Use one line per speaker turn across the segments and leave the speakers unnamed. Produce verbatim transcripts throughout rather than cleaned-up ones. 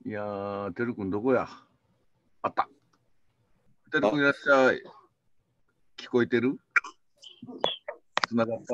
いやー、てるくんどこや。あった。てるくんいらっしゃい。聞こえてる？つながった？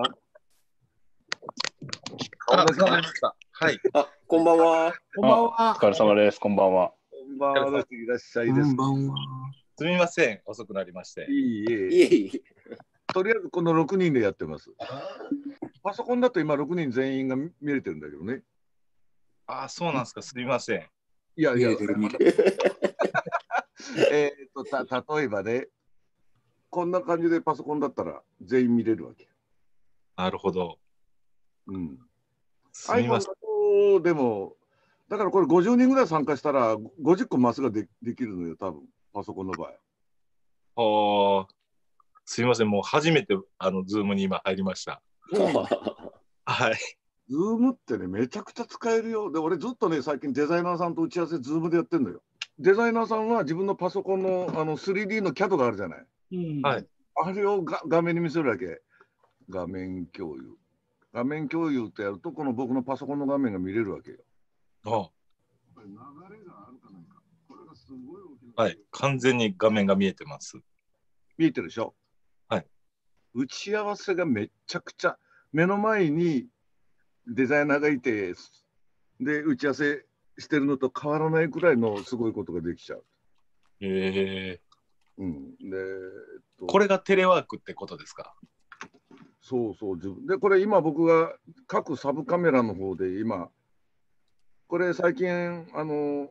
あ、つながりました。はい。
あ、こんばんは。
こんばんは。
お疲れ様です。こんばんは。
こんばんはです。いらっしゃいです。
こんばんは。
すみません、遅くなりまして。
いいえ。
いえいえ。
とりあえずこのろくにんでやってます。パソコンだと今ろくにん全員が見れてるんだけどね。
あ、そうなんですか。すみません。
いやいや、
見れてる見れてる。
えっとた例えばね、こんな感じでパソコンだったら全員見れるわけ。
なるほど。
うん。
すみません。
iPhone でも、だからこれごじゅうにんぐらい参加したらごじゅっこマスが で, できるのよ、多分パソコンの場合。
ああ、すみません。もう初めてあのズームに今入りました。はい。
ズームってね、めちゃくちゃ使えるよ。で、俺ずっとね、最近デザイナーさんと打ち合わせズームでやってんのよ。デザイナーさんは自分のパソコンのあの スリーディー の キャド があるじゃない。
うん、
はい。
あれをが画面に見せるわけ。画面共有。画面共有ってやると、この僕のパソコンの画面が見れるわけよ。
あ
これ流れがあるかないか。これがすごい大きな。
はい。完全に画面が見えてます。
見えてるでしょ。
はい。
打ち合わせがめちゃくちゃ目の前にデザイナーがいて、で打ち合わせしてるのと変わらないくらいのすごいことができちゃう。
へえ。
うん、で、えっと、
これがテレワークってことですか？
そうそう自分で、これ今僕が各サブカメラの方で今これ最近あの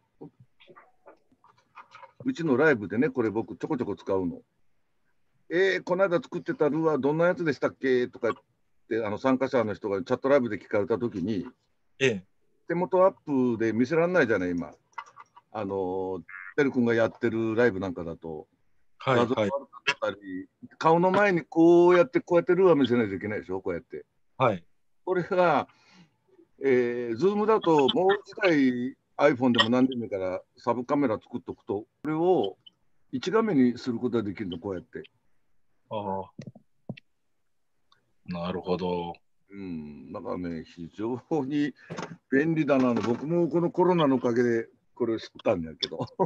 うちのライブでね、これ僕ちょこちょこ使うの。えー、この間作ってたルアーどんなやつでしたっけとかってあの参加者の人がチャットライブで聞かれたときに、
ええ。
手元アップで見せられないじゃない今。あのてるくんがやってるライブなんかだと、
はいはい。
画像悪かったり、顔の前にこうやってこうやってルアー見せないといけないでしょ、こうやって。
はい。
これが、えー、ズームだともう一台 iPhone でも何でもいいからサブカメラ作っとくと、これを一画面にすることができるの、こうやって。
ああ。なるほど。
うん、だからね、非常に便利だなの。僕もこのコロナのおかげでこれを知ったんだけど。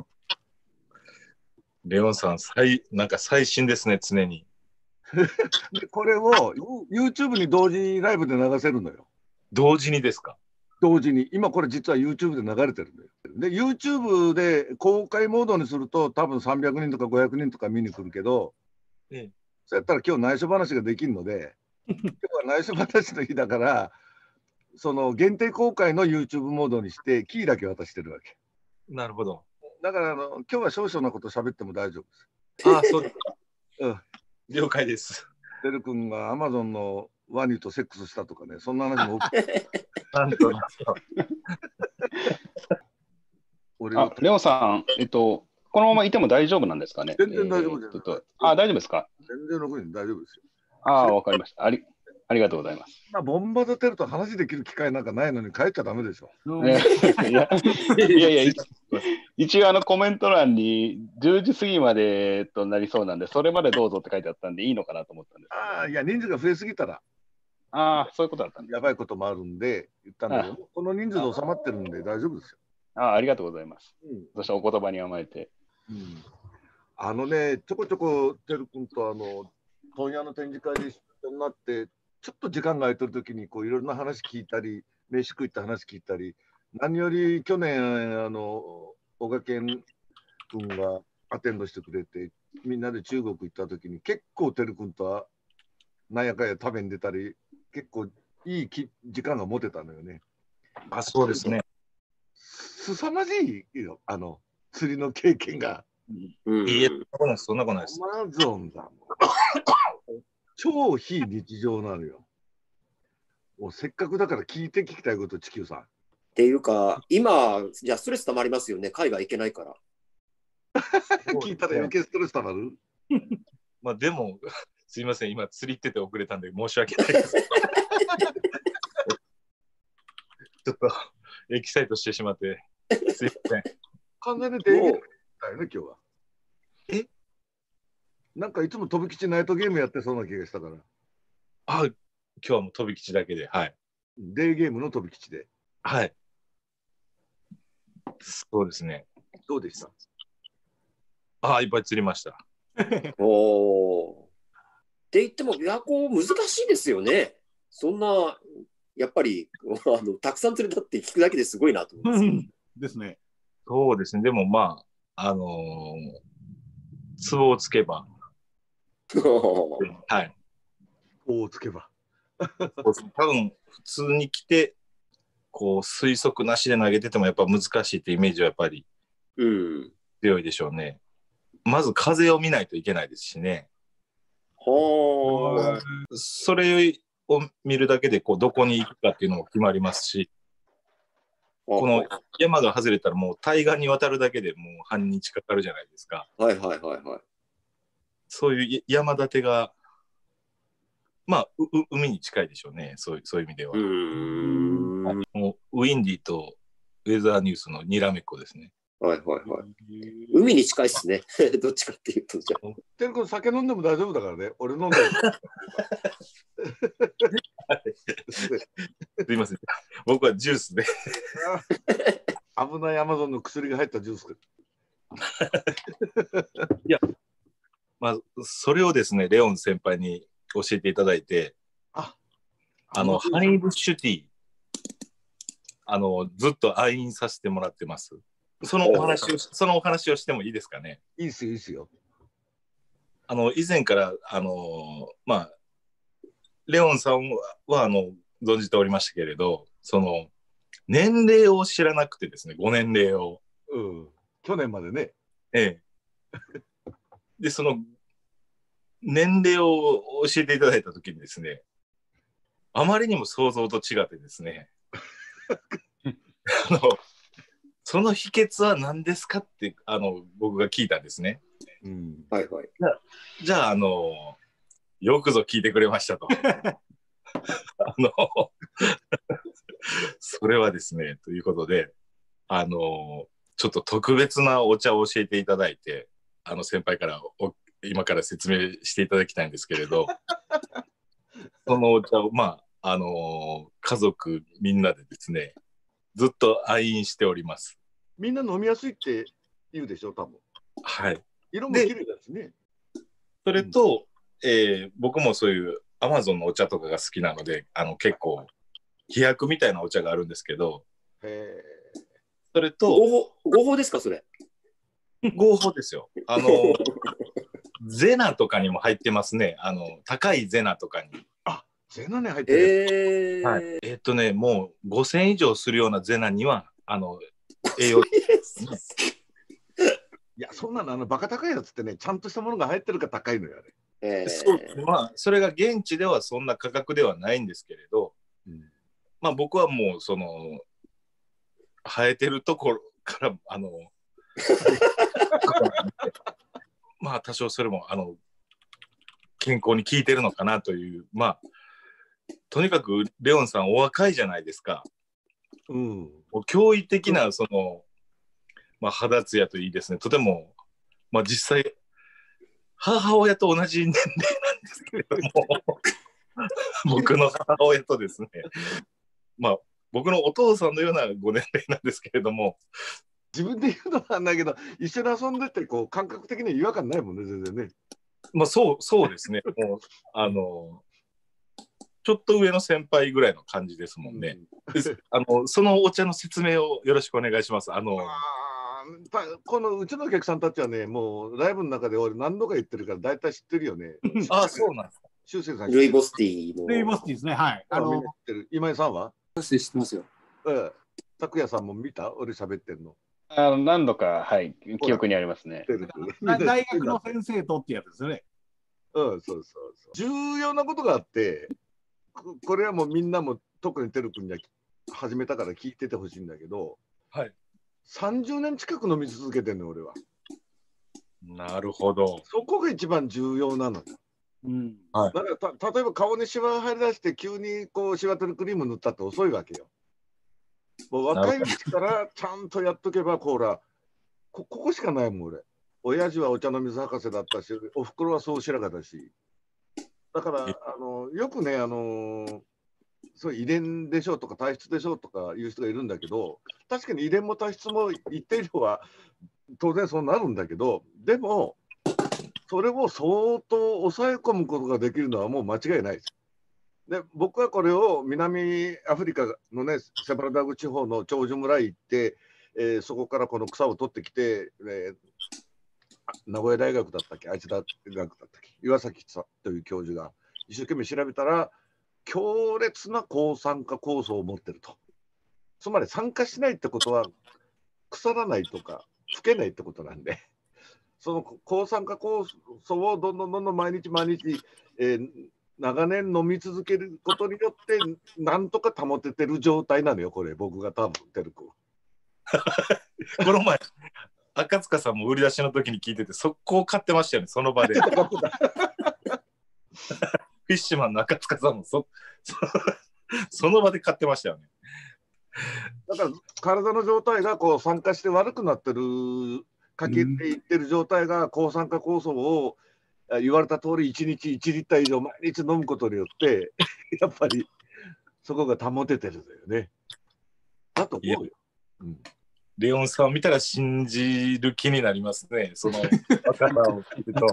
レオンさん、最なんか最新ですね、常に。
でこれを YouTube に同時にライブで流せるのよ。
同時にですか？
同時に。今これ実は YouTube で流れてるんだよ。で、YouTube で公開モードにすると多分さんびゃくにんとかごひゃくにんとか見に来るけど、
ええ、
そうやったら今日内緒話ができるので、今日は内緒話の日だから、その限定公開の YouTube モードにしてキーだけ渡してるわけ。
なるほど。
だからあの今日は少々なこと喋っても大丈夫です。
ああ、そうですか。
うん。
了解です。
てるくんが Amazon のワニとセックスしたとかね、そんな話も OK。
なんとなんと。
俺
あ、レオさん、えっと、このままいても大丈夫なんですかね？
全然大丈夫です。
えーっとあ、大丈夫ですか？
全然ろくにん大丈夫ですよ。
ああ、わかりました。あり、ありがとうございます。
まあ、ボンバーてると話できる機会なんかないのに帰っちゃダメでしょ。
えーいやいやいや、一一応あのコメント欄にじゅうじ過ぎまでとなりそうなんで、それまでどうぞって書いてあったんでいいのかなと思ったんです。
ああ、いや、人数が増えすぎたら、
ああ、そういうことだったんです。
やばいこともあるんで、言ったんだけど、この人数で収まってるんで大丈夫ですよ。
ああ、ありがとうございます。
うん。
そしてお言葉に甘えて。
うん、あのね、ちょこちょこてるくんとあの問屋の展示会で一緒になって、ちょっと時間が空いてるときにこういろんな話聞いたり、飯食いった話聞いたり、何より去年、あの小賀健君がアテンドしてくれて、みんなで中国行ったときに、結構てるくんとはなんやかんや食べに出たり、結構いいき時間が持てたのよね。
あ、そうですね。
すさまじいよ、あの釣りの経験が。
うん、
いいえ、そんなことないです。そんなことないです。
アマゾンだもん。超非日常なのよ。もうせっかくだから聞いて聞きたいこと、地球さん。
っていうか、今、じゃあストレス溜まりますよね。海外行けないから。
聞いたら余計ストレスたまる。
まあでも、すいません、今釣り行ってて遅れたんで申し訳ないです。ちょっとエキサイトしてしまって、すいません。
完全にデーゲームだよね、今日は。
え
なんかいつも飛び吉ナイトゲームやってそうな気がしたから。
あ、今日はもう飛び吉だけで、はい。
デーゲームの飛び吉で。
はい。 そうですね。
どうでした？
ああ、いっぱい釣りました。
おー。って言っても、琵琶湖難しいですよね。そんな、やっぱり、あの、たくさん釣れたって聞くだけですごいなと思います。
ですね。
そうですね。でもまあ、あのー、壺をつけば、はい。
おをつけば。
多分、普通に来て、こう、推測なしで投げててもやっぱ難しいってイメージはやっぱり
うん。
強いでしょうね。まず風を見ないといけないですしね。
はあ。
それを見るだけでこうどこに行くかっていうのも決まりますし、この山が外れたらもう対岸に渡るだけでもう半日かかるじゃないですか。
はいはいはいはい。
そういう山立てが、まあ、うう海に近いでしょうね。そういう、そういう意味では。
うーん。はい
もうウィンディとウェザーニュースのにらめっこですね。
はいはい。海に近いっすね。どっちかっていうと、じゃあ。
てるくん酒飲んでも大丈夫だからね。俺飲んでる。
すいません。僕はジュースで。
危ないアマゾンの薬が入ったジュース。
いや、まあ、それをですね、レオン先輩に教えていただいて、
あ、
あの、ハニーブッシュティー、あの、ずっと愛飲させてもらってます。そのお話を、そのお話をしてもいいですかね。
いいっすよ、いいっすよ。
あの、以前から、あの、まあ、レオンさんは、あの、存じておりましたけれど、その、年齢を知らなくてですね、ご年齢を。
うん。去年までね。
ええ。で、その、年齢を教えていただいたときにですね、あまりにも想像と違ってですね、あの、その秘訣は何ですかって、あの、僕が聞いたんですね。
うん。
はいはい。
じゃあ、あの、よくぞ聞いてくれましたと。あの、それはですね、ということで、あの、ちょっと特別なお茶を教えていただいて、あの先輩からお今から説明していただきたいんですけれど、そのお茶を、まあ、あの、家族みんなでですね、ずっと愛飲しております。
みんな飲みやすいって言うでしょ、多分。
はい。
色も綺麗だしね。
それと、うんえー、僕もそういうアマゾンのお茶とかが好きなので、あの結構、飛躍みたいなお茶があるんですけど、
へ
それと、
合法、合法ですか、それ。
合法ですよ。あの、ゼナとかにも入ってますね。あの、高いゼナとかに。
あ、ゼナに入ってる。
えー、
はい、えー、っとね、もうごせんえん以上するようなゼナには、あの、栄養。
いや、そんなの、あの、バカ高いやつってね、ちゃんとしたものが入ってるから高いのよ、あれ。
えー、
そうまあ、それが現地ではそんな価格ではないんですけれど、うん、まあ僕はもう、その、生えてるところから、あの、まあ多少それも、あの、健康に効いてるのかなという、まあ、とにかくレオンさんお若いじゃないですか。
うん。
もう驚異的な、その、まあ肌ツヤといいですね、とても、まあ実際、母親と同じ年齢なんですけれども、僕の母親とですね、まあ僕のお父さんのようなご年齢なんですけれども、
自分で言うのはないけど、一緒に遊んでて、こう、感覚的には違和感ないもんね、全然ね。
まあそう、そうですね。もう、あの、ちょっと上の先輩ぐらいの感じですもんね。うん、あの、そのお茶の説明をよろしくお願いします。あの、
あこのうちのお客さんたちはね、もうライブの中で俺何度か言ってるから大体知ってるよね。
ああ、そうなんですか。
修正さん。
ルイボスティーの。
ルイボスティーですね、はい。
あの、今井さんは
知ってますよ。
ええ。拓也さんも見た俺喋ってんの。
あの何度か、はい、記憶にありますね。
大学の先生とってやつですよね。
うん、そうそうそう。重要なことがあって、これはもうみんなも特にてるくんには始めたから聞いててほしいんだけど、
はい。
さんじゅうねん近く飲み続けてんの、俺は。
なるほど。
そこが一番重要なのよ。
うん、
だからた例えば顔にシワ入り出して急にこうシワ取りクリーム塗ったって遅いわけよ。もう若いうちからちゃんとやっとけば、こうらこ、ここしかないもん、俺。親父はお茶の水博士だったし、おふくろはそう白髪だし。だから、あのよくね、あのそう遺伝でしょうとか体質でしょうとかいう人がいるんだけど、確かに遺伝も体質も一定量は当然そうなるんだけど、でもそれを相当抑え込むことができるのはもう間違いないです。で僕はこれを南アフリカのねセバラダグ地方の長寿村へ行って、えー、そこからこの草を取ってきて、えー、名古屋大学だったっけ愛知大学だったっけ岩崎という教授が一生懸命調べたら強烈な抗酸化酵素を持ってると。つまり酸化しないってことは腐らないとか老けないってことなんで、その抗酸化酵素をどんどんどんどん毎日毎日、えー、長年飲み続けることによってなんとか保ててる状態なのよこれ僕が多分てるくん
この前赤塚さんも売り出しの時に聞いてて速攻買ってましたよねその場で。フィッシュマンの赤塚さんも そ, そ, その場で買ってましたよね。
だから体の状態がこう酸化して悪くなってるかけていってる状態が抗酸化酵素を言われた通りいちにちいちリッター以上毎日飲むことによってやっぱりそこが保ててるんだよね。だと思うよ。うん、
レオンさんを見たら信じる気になりますねその若さを聞くと。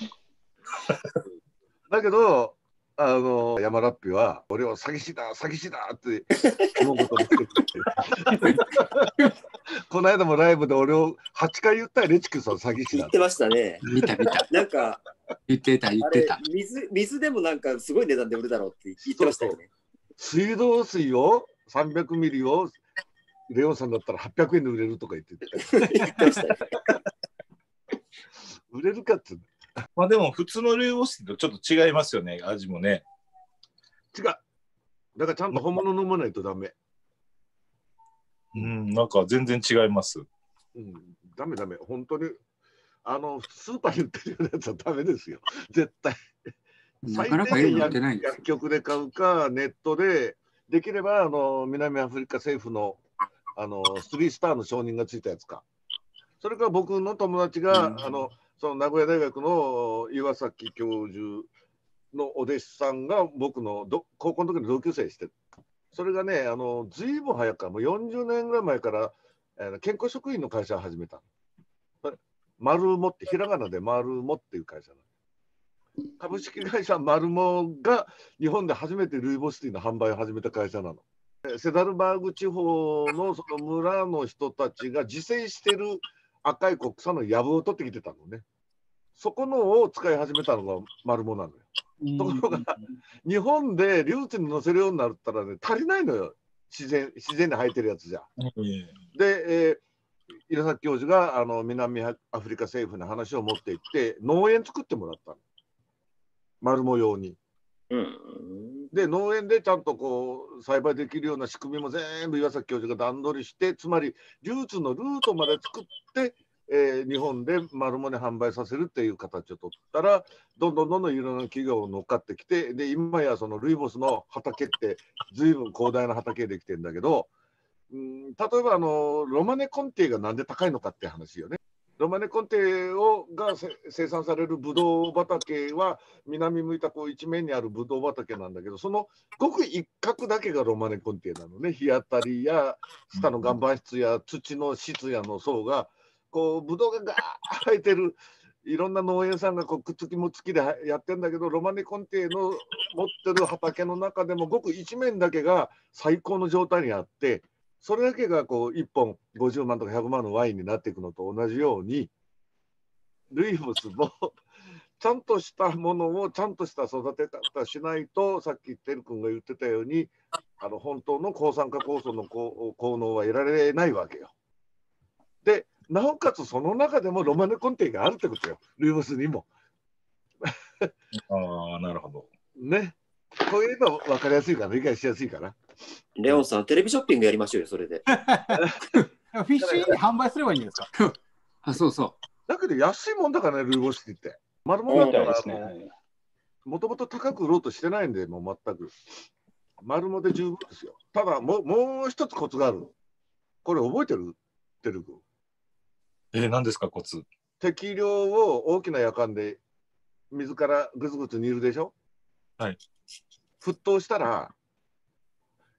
だけどあの山ラッピは俺は詐欺師だ詐欺師だって思うことを言っててこの間もライブで俺をはちかい言ったよレチ君さん詐欺師だ
言ってましたね。
見た見た。
なんか
言ってた言ってた。
水水でもなんかすごい値段で売るだろうって言ってましたよね。
そうそう水道水をさんびゃくミリをレオンさんだったらはっぴゃくえんで売れるとか言ってて
言ってましたね。
売れるかって
まあでも普通のルイボスティーとちょっと違いますよね味もね。
違うだからちゃんと本物飲まないとダメ。
うんなんか全然違います。
うんダメダメ本当にあのスーパーに売ってるようなやつはダメですよ絶対。
なかなかいいの売ってないんですよ。
薬局で買うかネットでできればあの南アフリカ政府のあのスリースターの承認がついたやつか。それから僕の友達が、うん、あのその名古屋大学の岩崎教授のお弟子さんが僕のど高校の時の同級生してる。それがねあのずいぶん早くからもうよんじゅうねんぐらい前からあの健康職員の会社を始めたの。マルモってひらがなでマルモっていう会社なの。株式会社マルモが日本で初めてルイボスティーの販売を始めた会社なの。セダルバーグ地方のその村の人たちが自生してる赤い草の藪を取ってきてたのね。そこのを使い始めたのがマルモなのよ。ところが日本で流通に乗せるようになったらね足りないのよ自然自然に生えてるやつじゃ。で、えー、稲崎教授があの南アフリカ政府に話を持って行って農園作ってもらったのマルモ用に。うん、で農園でちゃんとこう栽培できるような仕組みも全部岩崎教授が段取りしてつまり流通のルートまで作って、えー、日本でマルモに販売させるっていう形を取ったらどんどんどんどんいろんな企業が乗っかってきてで今やそのルイボスの畑って随分広大な畑できてるんだけど、うん、例えばあのロマネコンティがなんで高いのかって話よね。ロマネコンテをが生産されるブドウ畑は南向いたこう一面にあるブドウ畑なんだけどそのごく一角だけがロマネコンテなのね。日当たりや下の岩盤質や土の質やの層がこうブドウがガーッ生えてるいろんな農園さんがこうくっつきもつきでやってるんだけどロマネコンテの持ってる畑の中でもごく一面だけが最高の状態にあってそれだけがこういっぽんごじゅうまんとかひゃくまんのワインになっていくのと同じようにルイボスもちゃんとしたものをちゃんとした育て方しないとさっきてるくんが言ってたようにあの本当の抗酸化酵素の効能は得られないわけよ。でなおかつその中でもロマネコンテがあるってことよルイボスにも。
ああなるほど。
ねこういうの分かりやすいから理解しやすいかな。
レオンさん、テレビショッピングやりましょうよ、それで。
フィッシュインで販売すればいいんですか
あ、そうそう。
だけど安いもんだからね、ルイボスティーって。丸物だったら、もともと高く売ろうとしてないんで、もう全く。丸物で十分ですよ。ただもう、もう一つコツがある。これ覚えてるてるくん。
えー、何ですか、コツ。
適量を大きなやかんで水からぐつぐつ煮るでしょ。
はい。
沸騰したら、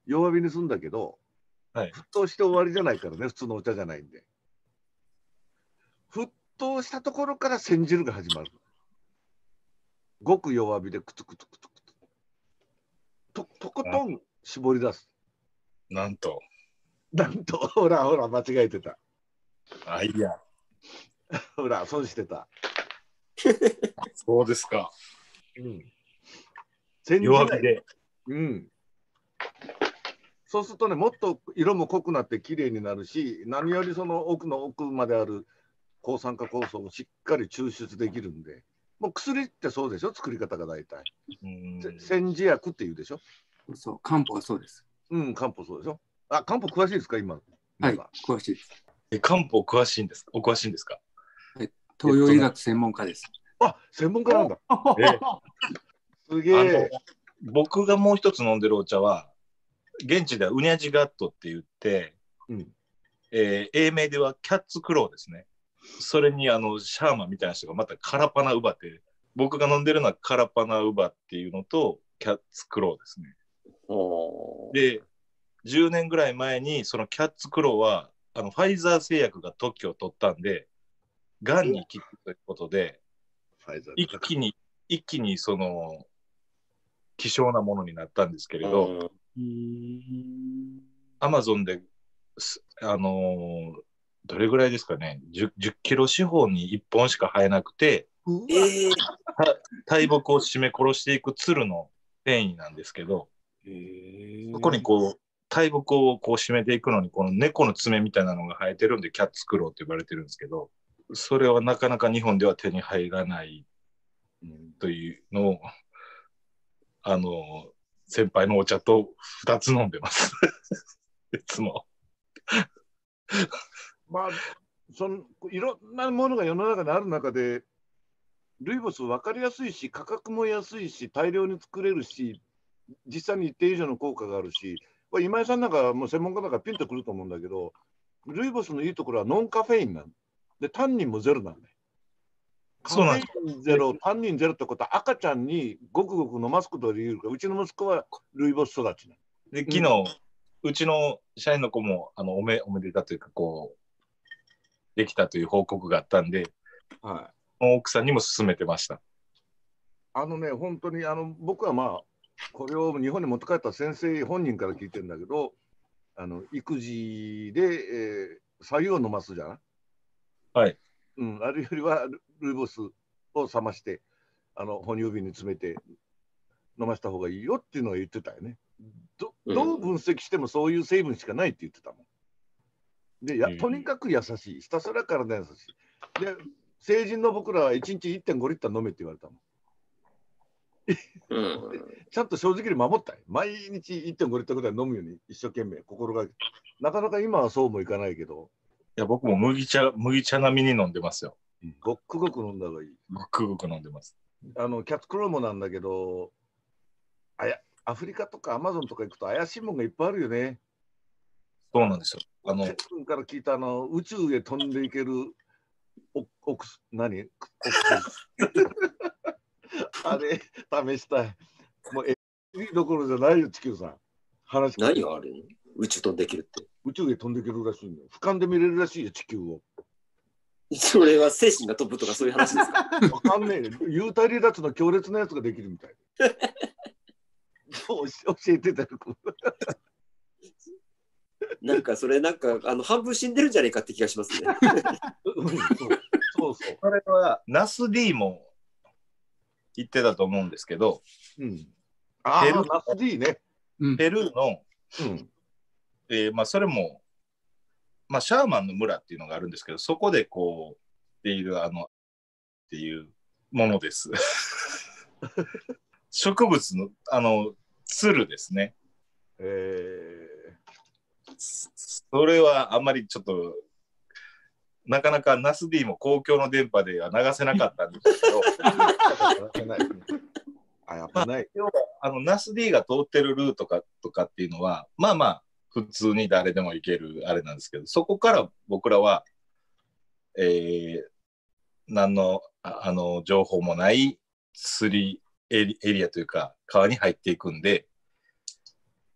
弱火にするんだけど、
はい、
沸騰して終わりじゃないからね、普通のお茶じゃないんで。沸騰したところから煎じるが始まる。ごく弱火でクツクツクツクツととことん絞り出す。
なんと。
なんと、ほらほら、間違えてた。
あ、いや。
ほら、損してた。
そうですか。
うん。煎じない。
弱火で。
うん。そうするとね、もっと色も濃くなって綺麗になるし、何よりその奥の奥まである抗酸化酵素をしっかり抽出できるんで、もう薬ってそうでしょ、作り方が大体。煎じ薬っていうでしょ。
そう、漢方はそうです。
うん、漢方そうでしょ。あ、漢方詳しいですか、今。
はい、詳しいです。
え、漢方詳しいんですか、お詳しいんですか。
はい、東洋医学専門家です。
あ、専門家なんだ。
え
すげえ。
僕がもう一つ飲んでるお茶は、現地ではウニャジガットって言って、うんえー、英名ではキャッツクローですね。それにあのシャーマンみたいな人がまたカラパナウバって、僕が飲んでるのはカラパナウバっていうのとキャッツクローですね。で、じゅうねんぐらい前にそのキャッツクローはあのファイザー製薬が特許を取ったんで、がんに効くということで、一気に一気にその希少なものになったんですけれど、アマゾンであのー、どれぐらいですかね、 10, 10キロ四方にいっぽんしか生えなくて、えー、大木を締め殺していく鶴の繊維なんですけど、えー、そこにこう大木をこう締めていくのにこの猫の爪みたいなのが生えてるんでキャッツクローって呼ばれてるんですけど、それはなかなか日本では手に入らないというのをあの先輩のお茶とふたつ飲んでますいつも
まあそのいろんなものが世の中にある中でルイボス分かりやすいし価格も安いし大量に作れるし実際に一定以上の効果があるし、これ今井さんなんかもう専門家だからピンとくると思うんだけど、ルイボスのいいところはノンカフェインなんで、タンニンもゼロなんだよ。カフェインゼロ、タンニンゼロってことは赤ちゃんにごくごく飲ますことができるから、うちの息子はルイボス育ちなの。
で昨日、うん、うちの社員の子もあのおめおめでたというかこうできたという報告があったんで、はい、奥さんにも勧めてました。
あのね、本当にあの僕はまあこれを日本に持って帰った先生本人から聞いてるんだけど、あの育児で、えー、白湯を飲ますじゃない。
はい。
うん、あるよりはルイボスを冷ましてあの哺乳瓶に詰めて飲ませた方がいいよっていうのを言ってたよね。ど, どう分析してもそういう成分しかないって言ってたもん。でやとにかく優しい、ひたすら体優しい。で成人の僕らはいちにちいってんごリッター飲めって言われたもん。うん、ちゃんと正直に守ったよ。毎日 いってんごリッターぐらい飲むように一生懸命心がけて。なかなか今はそうもいかないけど。
いや僕も麦茶麦茶並みに飲んでますよ。
ごっくごく飲んだ方がいい。
ごくごく飲んでます。
あのキャッツクローもなんだけど、あやアフリカとかアマゾンとか行くと怪しいもんがいっぱいあるよね。
そうなんですよ。あの
自分から聞いたあの宇宙へ飛んでいけるおおく何あれ試したい。もうえどころじゃないよ地球さん。
話何があるの？宇宙飛んできるって。
宇宙へ飛んでいけるらしいのよ。俯瞰で見れるらしいよ地球を。
それは精神が飛ぶとかそういう話ですか？
わかんねえ。幽体離脱の強烈なやつができるみたい。そう教えてたよ。
なんかそれなんかあの半分死んでるんじゃないかって気がしますね。
そうそう。それはナス D も言ってたと思うんですけど、
うん、ああナス D ね。
ペルーの、うんえーまあ、それも、まあ、シャーマンの村っていうのがあるんですけど、そこでこうっているあのっていうものです。植物のあのツルですね。えー、それはあんまりちょっとなかなかナス D も公共の電波では流せなかったんですけど。
あ、やっぱない。
まあ、あのナス D が通ってるルートかとかっていうのはまあまあ普通に誰でも行けるあれなんですけど、そこから僕らは、えー、何の あ, あの情報もない釣りエリ、エリアというか川に入っていくんで、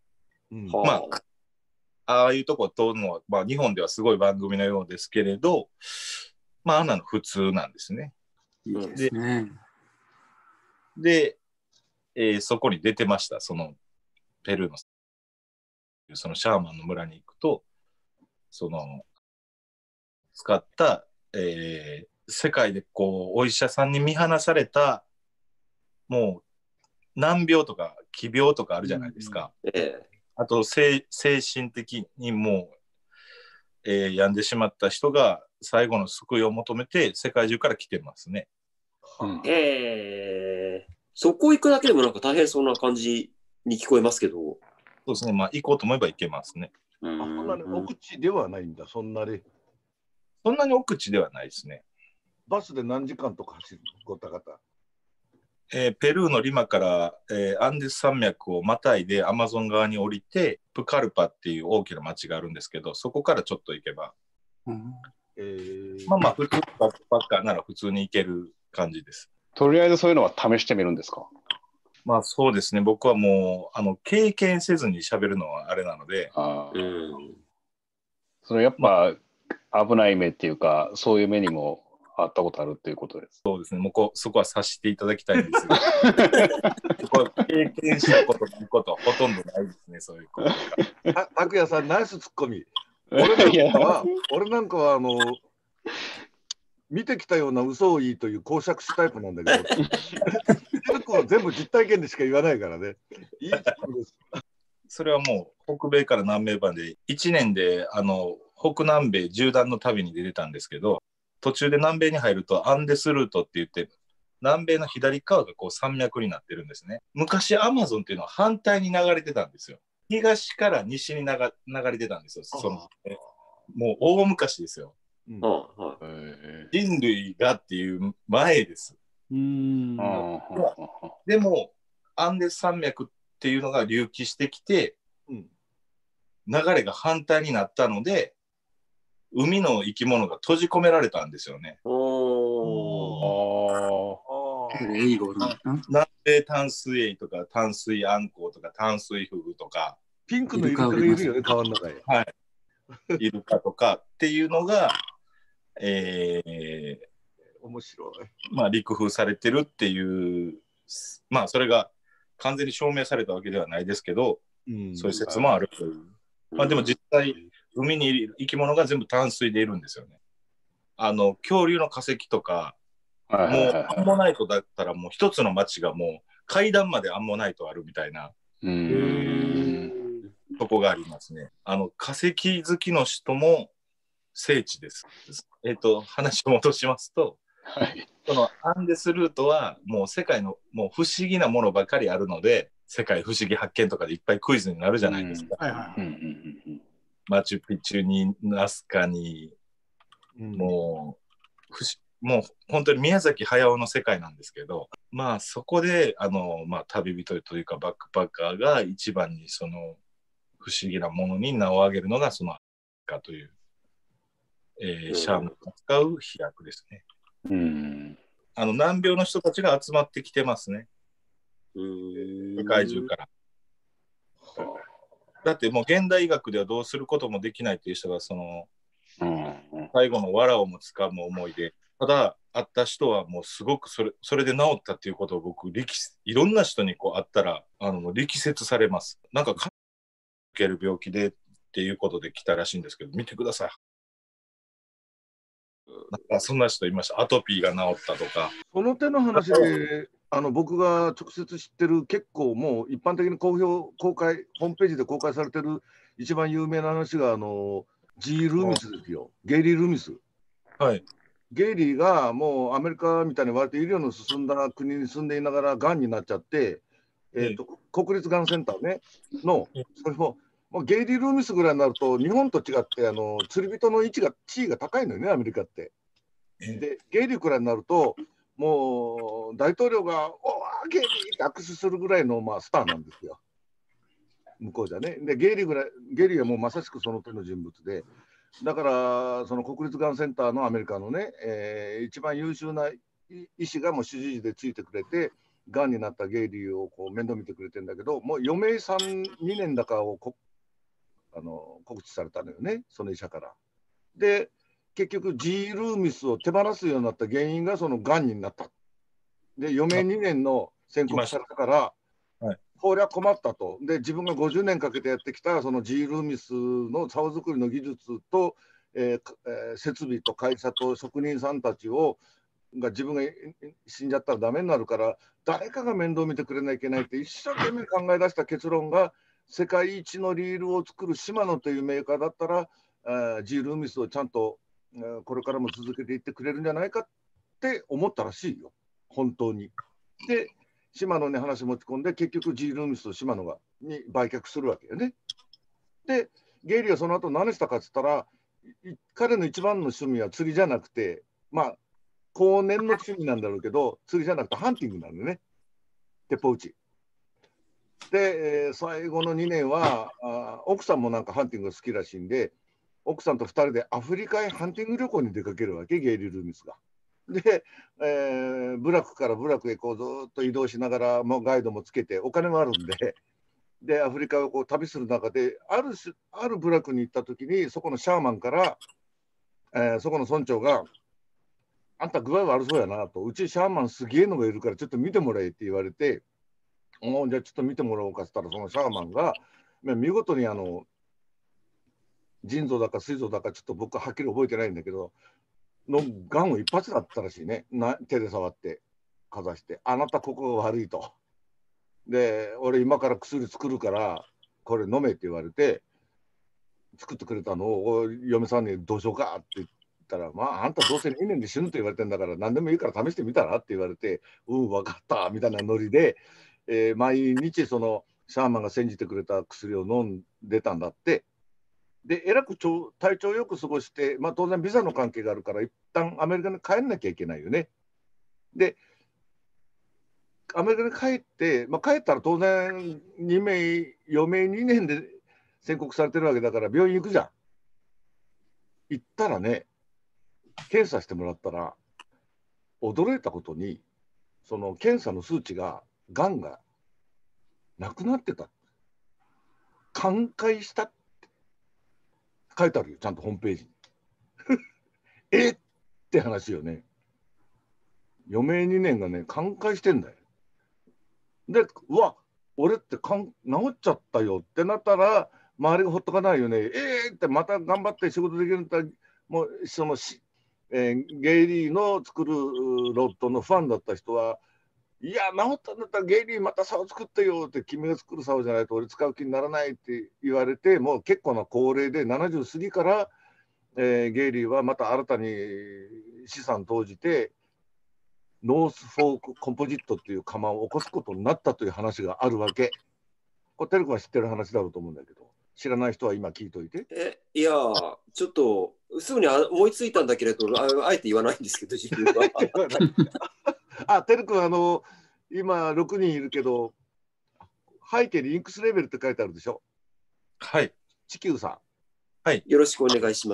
うん
は
まあああいうとこ通るのは、まあ、日本ではすごい番組のようですけれど、まあ、あんなの普通なんですね。
いいですね。
で、えーそこに出てました。そのペルーのそのシャーマンの村に行くと、その使った、えー世界でこうお医者さんに見放されたもう難病とか奇病とかあるじゃないですか。
ええ。
あと精精神的にもう、えー病んでしまった人が最後の救いを求めて世界中から来てますね。
うん
ええ。そこ行くだけでもなんか大変そうな感じに聞こえますけど。
そうですね。まあ行こうと思えば行けますね。
う
あ、そんなに
ん。
奥地ではないんだ、そんなに。
そんなに奥地ではないですね。
バスで何時間とか走る、ごたがた。
えーペルーのリマから、えーアンデス山脈をまたいでアマゾン側に降りて、プカルパっていう大きな町があるんですけど、そこからちょっと行けば、
うん
えー、
まあまあ普通バックパッカーなら普通に行ける感じです。
とりあえずそういうのは試してみるんですか？
まあそうですね。僕はもうあの経験せずに喋るのはあれなので、
あー
うん。
それやっぱ危ない目っていうか、そういう目にもあったことあるっていうことです。
そうですね。もうこそこは察していただきたいんですが、そこは経験したことないことはほとんどないですね。そういうことが。
あ、拓也さん、ナイスツッコミ。俺なん
いや
かは、俺なんかは、あの、見てきたような嘘を言いという公爵士タイプなんだけど、結構全部実体験でしか言わないからね。いいツッコミです。
それはもう北米から南米までいちねんであの北南米縦断の旅に出てたんですけど、途中で南米に入るとアンデスルートって言って南米の左側がこう山脈になってるんですね。昔アマゾンっていうのは反対に流れてたんですよ。東から西に流流れてたんですよ。そのえもう大昔ですよ。
うん
はいは
へ
人類がっていう前です。
うーん。
ーあ
でもアンデス山脈っていうのが隆起してきて、
うん
流れが反対になったので、海の生き物が閉じ込められたんですよね。
い。おー。
あー
エイゴルな。
南米淡水エイとか淡水アンコウとか淡水フグとか
ピンクのイルカがいるよね、川の中へ。
イルカとかっていうのが、え
面白い。
ーまあ、陸封されてるっていう、まあそれが完全に証明されたわけではないですけど、
うん
そういう説もあるという。まあでも実際海にいる生き物が全部淡水でいるんですよね。あの恐竜の化石とか、
ーはい
もう
はいはい
アンモナイトだったらもう一つの町がもう階段までアンモナイトあるみたいな
うーん
とこがありますね。あの化石好きの人も聖地です。えっ、と話を戻しますと、
はい
そのアンデスルートはもう世界のもう不思議なものばかりあるので、世界不思議発見とかでいっぱいクイズになるじゃないですか。
はいはいはい。
うんうんうん
マチュピチュにナスカに
うん
もう不思もう本当に宮崎駿の世界なんですけど、まあそこであの、まあ、旅人というかバックパッカーが一番にその不思議なものに名を挙げるのがそのかという、えーシャーマンが使う飛躍ですね。
うん
あの難病の人たちが集まってきてますね、世界中から。だってもう現代医学ではどうすることもできないという人がその
うん
最後の藁をもつかむ思いで、ただ会った人はもうすごくそれそれで治ったっていうことを僕力いろんな人にこう会ったらあの力説されます。なんかかける病気でっていうことで来たらしいんですけど、見てください。なんかそんな人いました。アトピーが治ったとか。
その手の話で、あの僕が直接知ってる、結構もう一般的に公表、公開、ホームページで公開されてる一番有名な話が、あの G. ルミスですよ、ゲイリー・ルミス。
はい。
ゲイリーがもうアメリカみたいに割と医療の進んだ国に住んでいながら、がんになっちゃって、えーと国立がんセンター、ね、の、それも、もうゲイリー・ルミスぐらいになると、日本と違ってあの釣り人の位置が地位が高いのよね、アメリカって。で、ゲイリーくらいになると、もう大統領が、おー、ゲイリーって握手するぐらいの、まあ、スターなんですよ、向こうじゃね。で、ゲイリーぐらい、ゲイリーはもうまさしくその手の人物で、だから、その国立がんセンターのアメリカのね、えー一番優秀な医師がもう主治医でついてくれて、 がんになったゲイリーをこう面倒見てくれてるんだけど、もう余命さん、にねんだかをこあの告知されたのよね、その医者から。で、結局、G. ルーミスを手放すようになった原因がそのがんになった。で、余命にねんの宣告されたから、はい、こりゃ困ったと。で、自分がごじゅうねんかけてやってきたその G. ルーミスの竿作りの技術と、えーえー、設備と会社と職人さんたちをが自分が死んじゃったらダメになるから誰かが面倒見てくれないといけないって一生懸命考え出した結論が世界一のリールを作るシマノというメーカーだったら、えー、G. ルーミスをちゃんと、えー、これからも続けていってくれるんじゃないかって思ったらしいよ、本当に。で、シマノに話持ち込んで結局 G. ルーミスとシマノがに売却するわけよね。で、ゲイリーはその後何したかって言ったら、彼の一番の趣味は釣りじゃなくて、まあ、後年の趣味なんだろうけど、釣りじゃなくてハンティングなんでね、鉄砲撃ち。で、えー、最後のにねんはあ、奥さんもなんかハンティングが好きらしいんで、奥さんとふたりでアフリカへハンティング旅行に出かけるわけ、ゲイリー・ルーミスが。で、えー、部落から部落へこうずっと移動しながら、もうガイドもつけて、お金もあるんで、で、アフリカをこう旅する中で、あるし、ある部落に行ったときに、そこのシャーマンから、えー、そこの村長が、あんた具合悪そうやなと、うちシャーマンすげえのがいるからちょっと見てもらえって言われて、おじゃあちょっと見てもらおうかって言ったら、そのシャーマンが、見事にあの、腎臓だか膵臓だかちょっと僕ははっきり覚えてないんだけど、のがんを一発だったらしいね。な手で触って、かざして、あなたここが悪いと。で、俺今から薬作るから、これ飲めって言われて、作ってくれたのを嫁さんにどうしようかって言ったら、まあ、あんたどうせにねんで死ぬと言われてんだから、何でもいいから試してみたらって言われて、うん、分かったみたいなノリで、えー、毎日そのシャーマンが煎じてくれた薬を飲んでたんだって。で、えらく体調よく過ごして、まあ、当然ビザの関係があるから、一旦アメリカに帰んなきゃいけないよね。で、アメリカに帰って、まあ、帰ったら当然に名、余命にねんで宣告されてるわけだから病院行くじゃん。行ったらね、検査してもらったら、驚いたことに、その検査の数値が、がんがなくなってた。寛解したって書いてあるよ、ちゃんとホームページに。えって話よね。余命にねんがね、寛解してんだよ。で、うわ、俺ってかん治っちゃったよってなったら、周りがほっとかないよね。えーってまた頑張って仕事できるんだったら、もうそのし、えー、ゲイリーの作るロットのファンだった人は、いや、治ったんだったらゲイリーまた竿作ってよって、君が作る竿じゃないと俺使う気にならないって言われて、もう結構な高齢でななじゅう過ぎから、えー、ゲイリーはまた新たに資産投じて、ノースフォークコンポジットっていう窯を起こすことになったという話があるわけ。これ、テル君は知ってる話だろうと思うんだけど、知らない人は今聞いといて。
え、いやー、ちょっと、すぐに思いついたんだけれど、あ、あえて言わないんですけど、自分は。
あ、テル君、あの、今ろくにんいるけど、背景にインクスレベルって書いてあるでしょ。
はい。
地球さん。
はい。
よろしくお願いします。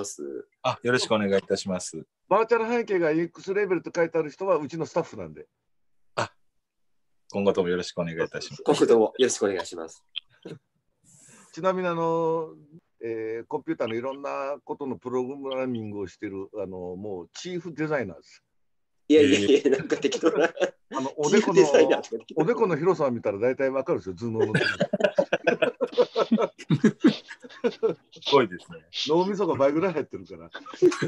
あ、よろしくお願いいたします。
バーチャル背景が イーエックス レベルと書いてある人はうちのスタッフなんで。
あ、今後ともよろしくお願いいたします。
今後ともよろしくお願いします。
ちなみにあの、えー、コンピューターのいろんなことのプログラミングをしているあのもうチーフデザイナーです。
いやいやいや、なんか適当な。
あのおでこのおでこの広さを見たら大体わかるんですよ、頭脳の。
すごいですね。
脳みそが倍ぐらい入ってるから。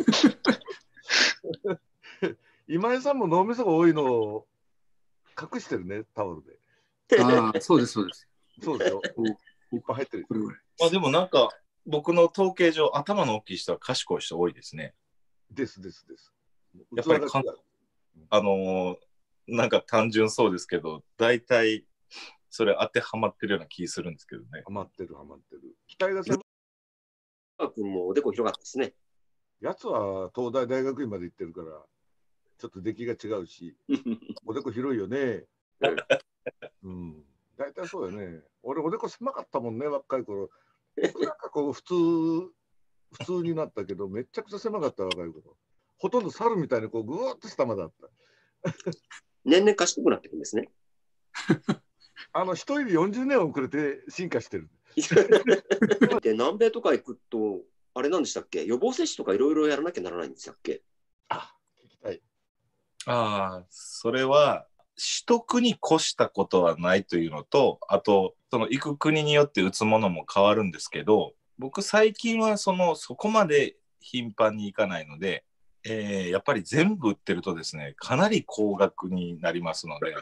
今井さんも脳みそが多いのを隠してるね、タオルで。
ああ、そうです、そうです。
そうですよ。いっぱい入ってる。
まあでもなんか、僕の統計上、頭の大きい人は賢い人多いですね。
ですですです。
やっぱりかん、あのー、なんか単純そうですけど、大体それ当てはまってるような気するんですけどね。
はまってる、はまってる。期待が狭い。
君もおでこ広かったですね。
やつは東大大学院まで行ってるから、ちょっと出来が違うし、おでこ広いよね。うん。大体そうよね。俺、おでこ狭かったもんね、若い頃。なんかこう、普通、普通になったけど、めっちゃくちゃ狭かった、若い頃。ほとんど猿みたいにこう、ぐーっと下まであった。
年々賢くなっていくんですね。
あの、一人でよんじゅうねん遅れて進化してる。
で、南米とか行くと、あれなんでしたっけ、予防接種とかいろいろやらなきゃならないんでしたっけ。
あ、聞きたい。
ああ、それは、取得に越したことはないというのと、あと、その行く国によって打つものも変わるんですけど、僕最近はその、そこまで頻繁に行かないので、えーやっぱり全部打ってるとですね、かなり高額になりますので、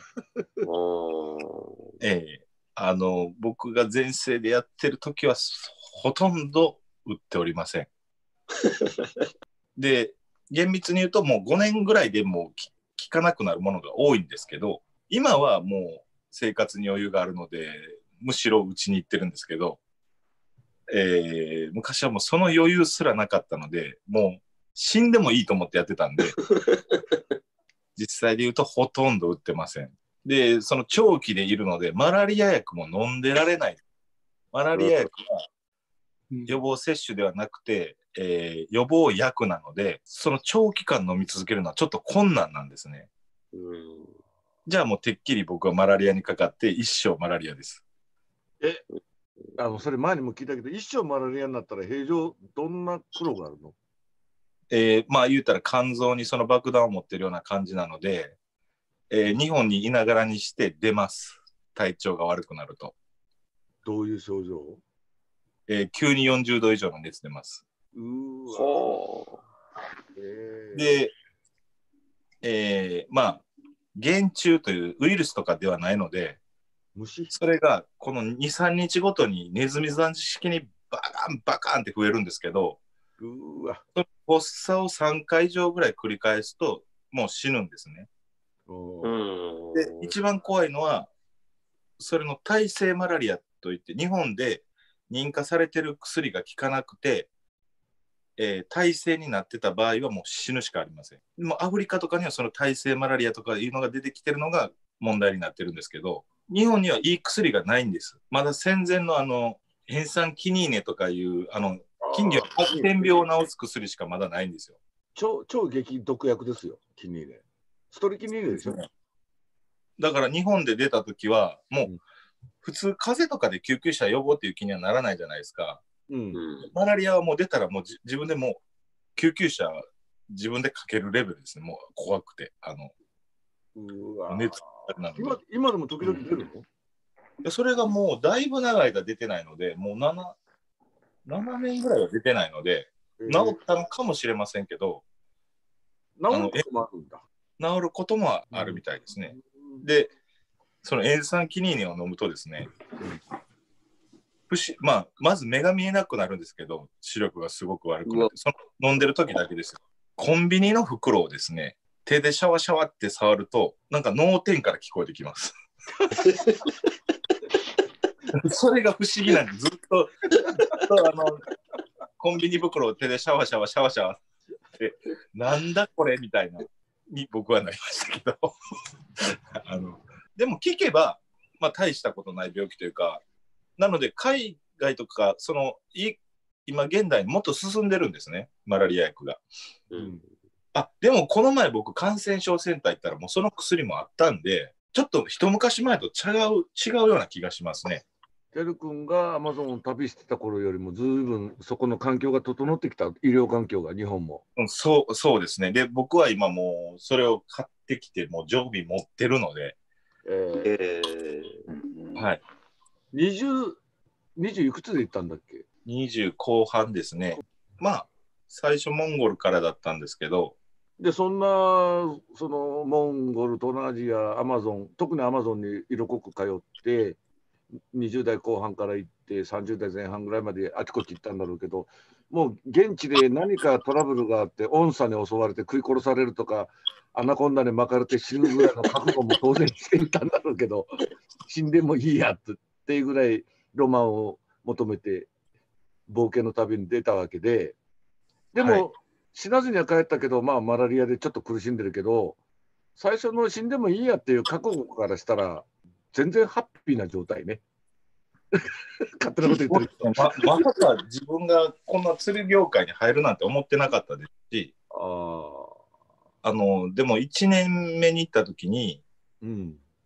えーあの、僕が前世でやってる時はほとんど打っておりません。で、厳密に言うともうごねんぐらいでもうき効かなくなるものが多いんですけど、今はもう生活に余裕があるので、むしろ打ちに行ってるんですけど、えー昔はもうその余裕すらなかったので、もう死んでもいいと思ってやってたんで、実際で言うとほとんど打ってません。で、その長期でいるので、マラリア薬も飲んでられない。マラリア薬は予防接種ではなくて、えー予防薬なので、その長期間飲み続けるのはちょっと困難なんですね。
うん
じゃあもうてっきり僕はマラリアにかかって一生マラリアです。
え、あの、それ前にも聞いたけど、一生マラリアになったら平常どんな苦労があるの？
えーまあ言うたら肝臓にその爆弾を持ってるような感じなので、えー日本にいながらにして出ます。体調が悪くなると。
どういう症状？
えー急によんじゅうど以上の熱出ます。
うーわ。
は
えー
で、えーまあ、原虫というウイルスとかではないので、
虫？
それがこのに、さんにちごとにネズミ算式にバカンバカンって増えるんですけど、
うーわ。
その発作をさんかい以上ぐらい繰り返すともう死ぬんですね。
お
う
ー
ん
で、一番怖いのは、それの耐性マラリアといって、日本で認可されてる薬が効かなくて、えー耐性になってた場合はもう死ぬしかありません。もうアフリカとかにはその耐性マラリアとかいうのが出てきてるのが問題になってるんですけど、日本にはいい薬がないんです。まだ戦前のあの、塩酸キニーネとかいう、あの、金魚の白点病を治す薬しかまだないんですよ。
超、超激毒薬ですよ、キニーネ。ストリキニーネでしょ。
だから日本で出た時は、も
う
うん普通風邪とかで救急車呼ぼうっていう気にはならないじゃないですか。
うん。
うん
マラリアはもう出たらもうじ自分でもう救急車自分でかけるレベルですね。もう怖くて。あの、
うわ。
熱なので
今、今でも時々出るの？
でそれがもうだいぶ長い間出てないので、もう 7, 7年ぐらいは出てないので、
えー
治ったのかもしれませんけど、
治ることもあるんだ。
治ることもあるみたいですね。で、その塩酸キニーネを飲むとですね、不思まあ、まず目が見えなくなるんですけど、視力がすごく悪くなって、その飲んでる時だけですよ。コンビニの袋をですね、手でシャワシャワって触ると、なんか脳天から聞こえてきます。それが不思議なんで、ずっと、ずっとあの、コンビニ袋を手でシャワシャワシャワシャワって、なんだこれみたいな、に僕はなりましたけど。あのでも聞けば、まあ、大したことない病気というか、なので海外とか、そのい今現代にもっと進んでるんですね、マラリア薬が。
うん
あ、でもこの前僕感染症センター行ったらもうその薬もあったんで、ちょっと一昔前と違う違うような気がしますね。
てる君がアマゾンを旅してた頃よりもずいぶんそこの環境が整ってきた、医療環境が日本も。
うん、そうそうですね。で、僕は今もうそれを買ってきて、もう常備持ってるので、
えー、
えー
はい、
にじゅう、にじゅういくつで行ったんだっけ？
にじゅう後半ですね。まあ、最初モンゴルからだったんですけど、
で、そんな、その、モンゴル、東南アジア、アマゾン、特にアマゾンに色濃く通って、にじゅう代後半から行って、さんじゅう代前半ぐらいまであちこち行ったんだろうけど、もう現地で何かトラブルがあって、オンサに襲われて食い殺されるとか、アナコンダに巻かれて死ぬぐらいの覚悟も当然していたんだろうけど、死んでもいいやっていうぐらいロマンを求めて冒険の旅に出たわけで、でも、
はい
死なずには帰ったけど、まあ、マラリアでちょっと苦しんでるけど、最初の死んでもいいやっていう覚悟からしたら、全然ハッピーな状態ね。勝手なこと言ってるけど。
ままさか自分がこんな釣り業界に入るなんて思ってなかったですし、
ああ、
あのでもいちねんめに行った時に、
うん。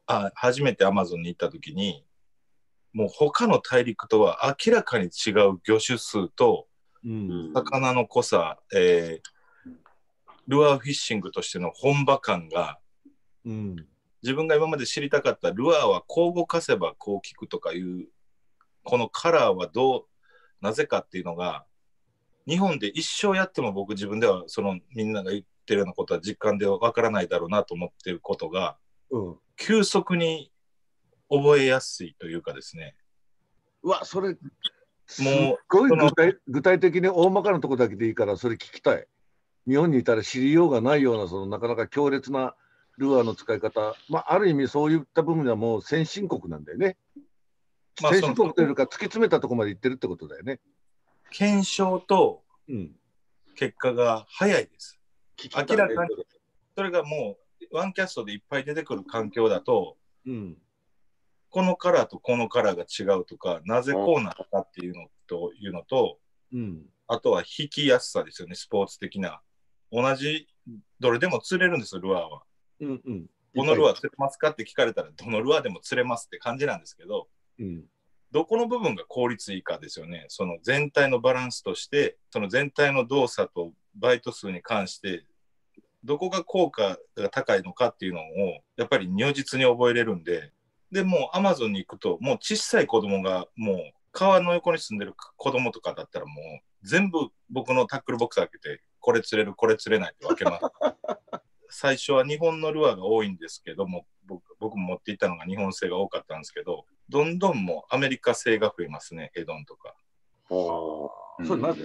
あ初めてアマゾンに行った時に、もう他の大陸とは明らかに違う魚種数と
うん
魚の濃さ、えー、ルアーフィッシングとしての本場感が、
うん、
自分が今まで知りたかったルアーはこう動かせばこう効くとかいう、このカラーはどうなぜかっていうのが、日本で一生やっても僕自分ではそのみんなが言ってるようなことは実感でわからないだろうなと思ってることが、
うん、
急速に覚えやすいというかですね。
うわ、それ、すっ
もう
ごい
その
具体具体的に大まかなとこだけでいいから、それ聞きたい。日本にいたら知りようがないような、そのなかなか強烈なルアーの使い方、まあ、ある意味そういった部分ではもう先進国なんだよね。
まあ
先進国というか、突き詰めたところまで行ってるってことだよね。
検証と
うん、
結果が早いです。
聞きたい
明らかにそれがもうワンキャストでいっぱい出てくる環境だと、
うん、
このカラーとこのカラーが違うとか、なぜこうなったかっていうのというのと、
うん、
あとは引きやすさですよね、スポーツ的な。同じどれでも釣れるんですよ、ルアーは。
うん、うん。
このルアー釣れますかって聞かれたら、どのルアーでも釣れますって感じなんですけど、
うん、
どこの部分が効率いいかですよね。その全体のバランスとして、その全体の動作とバイト数に関して、どこが効果が高いのかっていうのを、やっぱり如実に覚えれるんで、でもうアマゾンに行くと、もう小さい子供が、もう川の横に住んでる子供とかだったら、もう全部僕のタックルボックス開けて、これ釣れる、これ釣れないって分けます。最初は日本のルアーが多いんですけども、僕, 僕も持っていたのが日本製が多かったんですけど、どんどんもうアメリカ製が増えますね、ヘドンとか。
はあ、それなぜ？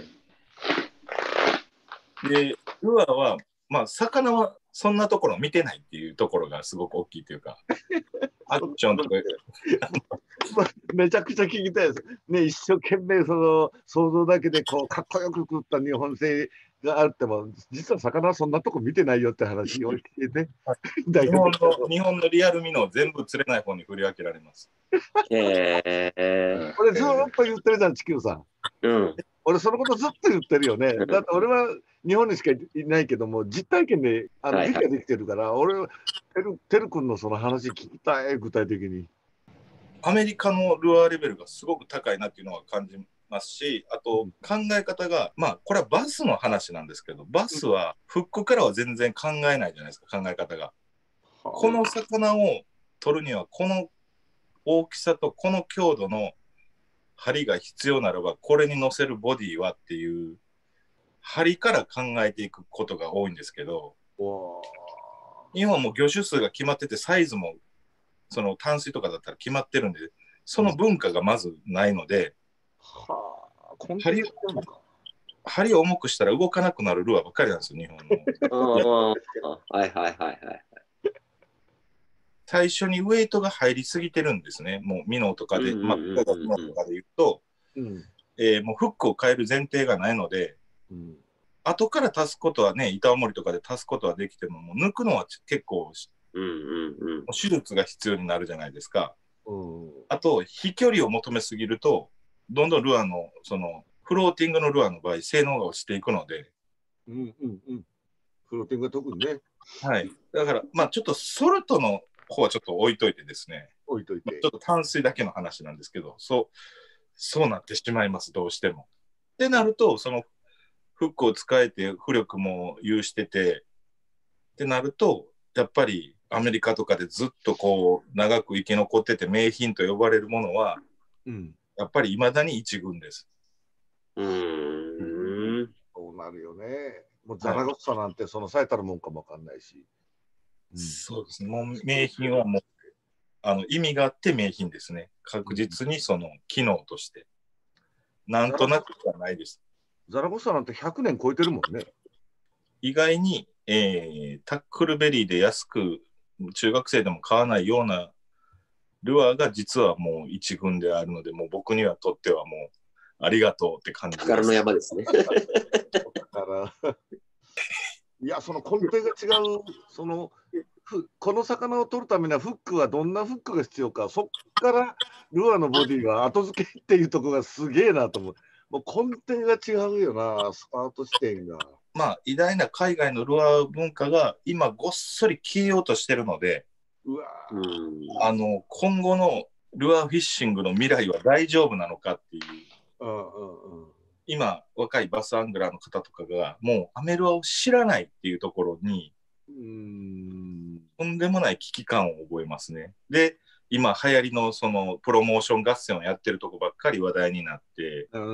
で、ルアーは、まあ、魚はそんなところ見てないっていうところがすごく大きいというか、アクションとか。
めちゃくちゃ聞きたいです。ね、一生懸命その想像だけでこうかっこよく作った日本製があっても、実は魚はそんなとこ見てないよって話を聞いてね。
日本の日本のリアルミノを全部釣れない方に振り分けられます。
へえ。
俺ずっと言ってるじゃん、地球さん。
うん。
俺そのことずっと言ってるよね。だって俺は日本にしかいないけども、実体験であの理解できてるから、俺はてるてる君のその話聞きたい、具体的に。
アメリカのルアーレベルがすごく高いなっていうのは感じますし、あと考え方が、まあこれはバスの話なんですけど、バスはフックからは全然考えないじゃないですか、考え方が。この魚を取るにはこの大きさとこの強度の針が必要ならば、これに乗せるボディはっていう針から考えていくことが多いんですけど、日本はもう魚種数が決まってて、サイズもその淡水とかだったら決まってるんで、その文化がまずないので、
はあ、
針針を重くしたら動かなくなるルアーばっかりなんですよ、日本の。
はいはいはいはい。
最初にウェイトが入りすぎてるんですね。もうミノとかで、まあ、ミノとかで言うと、うんえー、もうフックを変える前提がないので、うん、後から足すことはね、板重りとかで足すことはできても、もう抜くのは結構、うんうんうん、手術が必要になるじゃないですか。うん、あと、飛距離を求めすぎると、どんどんルアーの、その、フローティングのルアーの場合、性能が落ちていくので。
うんうんうん。フローティングが特にね。
はい。だから、まあちょっとソルトの方はちょっと置いといてですね。
置いといて。
ちょっと淡水だけの話なんですけど、そう、そうなってしまいます、どうしても。ってなると、そのフックを使えて浮力も有してて、ってなると、やっぱりアメリカとかでずっとこう、長く生き残ってて名品と呼ばれるものは、うん、やっぱり未だに一軍です。
うーん。
そうなるよね。もうザラゴッサなんてその最たるもんかもわかんないし。
うん、そうですね。もう名品はもう、あの意味があって名品ですね。確実にその機能として。なんとなくはないです。
ザラゴッサなんてひゃくねん超えてるもんね。
意外に、えー、タックルベリーで安く中学生でも買わないようなルアーが実はもう一軍であるので、もう僕にはとってはもうありがとうって感じです。
宝の山ですね。
だからいや、その根底が違う、そのこの魚を取るためにはフックはどんなフックが必要か、そこからルアーのボディが後付けっていうところがすげえなと思う。もう根底が違うよな、スタート地点が。
まあ、偉大な海外のルアー文化が今ごっそり消えようとしてるので、
うわ
うん
あの今後のルアーフィッシングの未来は大丈夫なのかっていう、
うんうんうん、
今若いバスアングラーの方とかがもうアメルアを知らないっていうところに
うーん
とんでもない危機感を覚えますね。で今流行りのそのプロモーション合戦をやってるとこばっかり話題になって、
うん、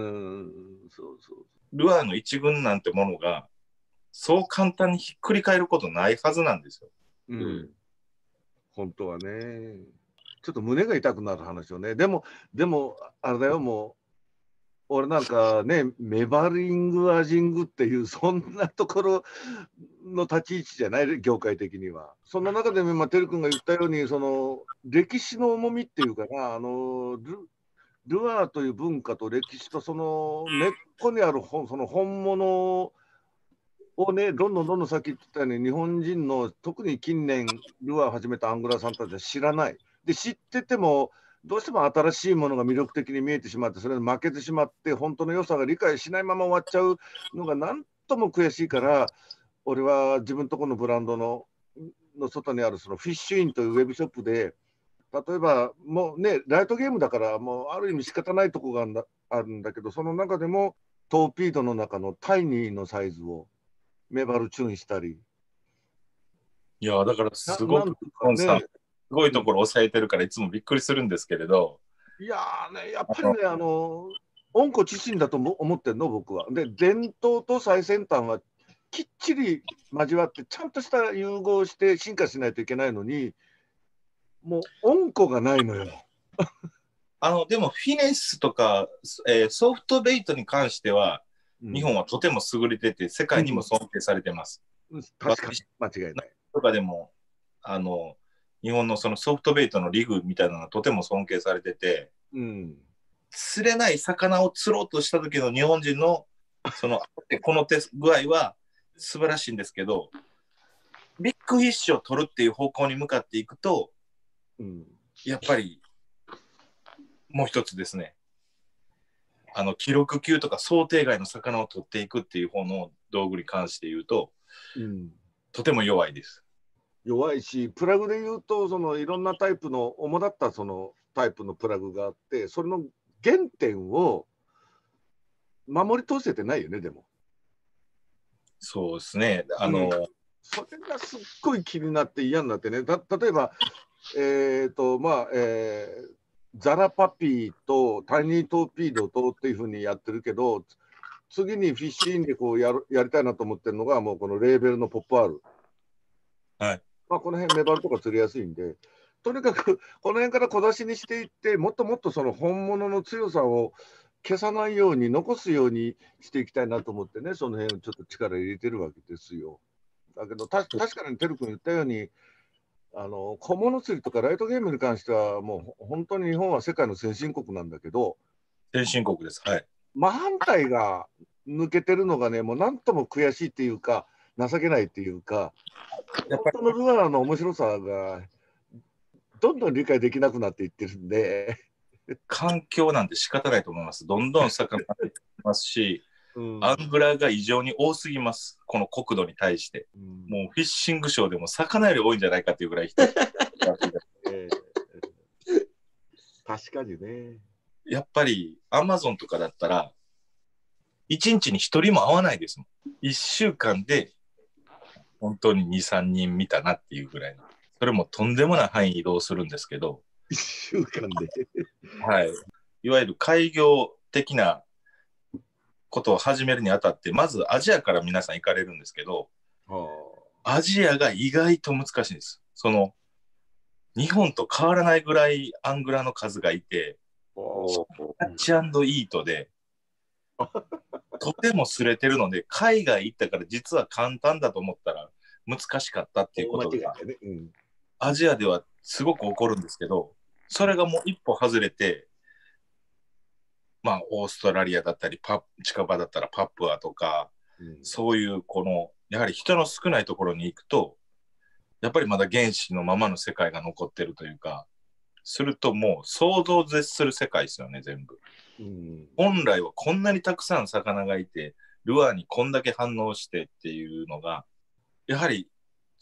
そうそう。
ルアーの一軍なんてものがそう簡単にひっくり返ることないはずなんですよ。
うん、
うん、
本当はね。ちょっと胸が痛くなる話をね。でも、でも、あれだよ、もう、俺なんかね、メバリング、アジングっていう、そんなところの立ち位置じゃない、業界的には。そんな中で、今、てる君が言ったように、その、歴史の重みっていうかな、あの、ルルアーという文化と歴史と、その根っこにある本、その本物をね、どんどんどんどんさっき言ってたように、日本人の特に近年、ルアーを始めたアングラーさんたちは知らない。で、知ってても、どうしても新しいものが魅力的に見えてしまって、それに負けてしまって、本当の良さが理解しないまま終わっちゃうのが、なんとも悔しいから、俺は自分とこのブランドのの外にあるそのフィッシュインというウェブショップで、例えばもうね、ライトゲームだから、もうある意味仕方ないとこがあるんだ、あるんだけど、その中でもトーピードの中のタイニーのサイズをメバルチューンしたり。
いやだからすごくポンさん、すごいところ抑えてるからいつもびっくりするんですけれど。
いやーね、やっぱりね、あの、温故知新だと思ってるの、僕は。で、伝統と最先端はきっちり交わって、ちゃんとした融合して進化しないといけないのに、もう温故がないのよ。
あのでもフィネスとか、えー、ソフトベイトに関しては、うん、日本はとても優れてて世界にも尊敬されてます。
うん、確かに間違いない。
とかでもあの日本のそのソフトベイトのリグみたいなのがとても尊敬されてて、
うん、
釣れない魚を釣ろうとした時の日本人のそのこの手具合は素晴らしいんですけど、ビッグフィッシュを取るっていう方向に向かっていくと、うん、やっぱりもう一つですね、あの記録級とか想定外の魚を取っていくっていう方の道具に関して言うと、うん、とても弱いです。
弱いし、プラグで言うと、そのいろんなタイプの主だったそのタイプのプラグがあって、それの原点を守り通せてないよね、でも。
そうですね。あの、うん、
それがすっごい気になって嫌になってね、た例えば、えっと、まあ、えーザラパピーとタイニートーピードとっていうふうにやってるけど、次にフィッシュインでこう や, るやりたいなと思ってるのが、もうこのレーベルのポップ R。
はい。
まあ、この辺メバルとか釣りやすいんで、とにかくこの辺から小出しにしていって、もっともっとその本物の強さを消さないように、残すようにしていきたいなと思ってね、その辺をちょっと力入れてるわけですよ。だけど、た確かにてる君言ったように、あの小物釣りとかライトゲームに関しては、もう本当に日本は世界の先進国なんだけど、
先進国です。はい。
真反対が抜けてるのがね、もうなんとも悔しいっていうか、情けないっていうか、本当のルアーの面白さがどんどん理解できなくなっていってるんで。
環境なんて仕方ないと思います。どんどん魚が出てきますし、うん、アングラーが異常に多すぎます。この国土に対して。うん、もうフィッシングショーでも魚より多いんじゃないかっていうぐらい人、
えー、確かにね。
やっぱりアマゾンとかだったら、いちにちにひとりも会わないですもん。いっしゅうかんで本当にに、さんにん見たなっていうぐらいの。それもとんでもない範囲移動するんですけど。
いっしゅうかんで。
はい。いわゆる開業的なことを始めるにあたって、まずアジアから皆さん行かれるんですけど、アジアが意外と難しいんです。その、日本と変わらないぐらいアングラの数がいて、キャッチ&イートで、とても擦れてるので、海外行ったから実は簡単だと思ったら難しかったっていうことが、ねうん、アジアではすごく起こるんですけど、それがもう一歩外れて、まあ、オーストラリアだったり、パ近場だったらパプアとか、うん、そういうこの、やはり人の少ないところに行くと、やっぱりまだ原始のままの世界が残ってるというか、するともう想像を絶する世界ですよね、全部。うん、本来はこんなにたくさん魚がいて、ルアーにこんだけ反応してっていうのが、やはり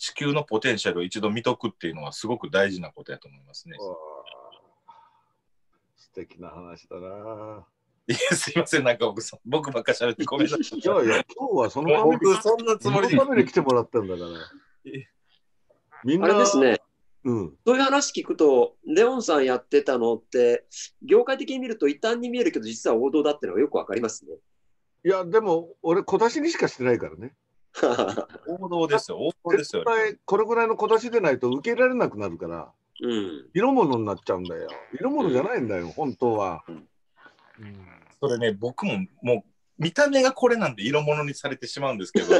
地球のポテンシャルを一度見とくっていうのはすごく大事なことやと思いますね。
素敵な話だな。
いや、すいません、なんか僕僕ばっか喋ってごめんなさい。
いやいや、今日はそのために
僕そんなつもりで
そのために来てもらったんだから。みんな
あれですね。
うん、
そういう話聞くと、レオンさんやってたのって、業界的に見ると異端に見えるけど、実は王道だってのがよくわかりますね。
いや、でも、俺、小出しにしかしてないからね。
王道ですよ、王道ですよ。
絶対、これぐらいの小出しでないと受けられなくなるから、
うん、
色物になっちゃうんだよ。色物じゃないんだよ、本当は。
うん
うん、
それね、僕ももう、見た目がこれなんで色物にされてしまうんですけど、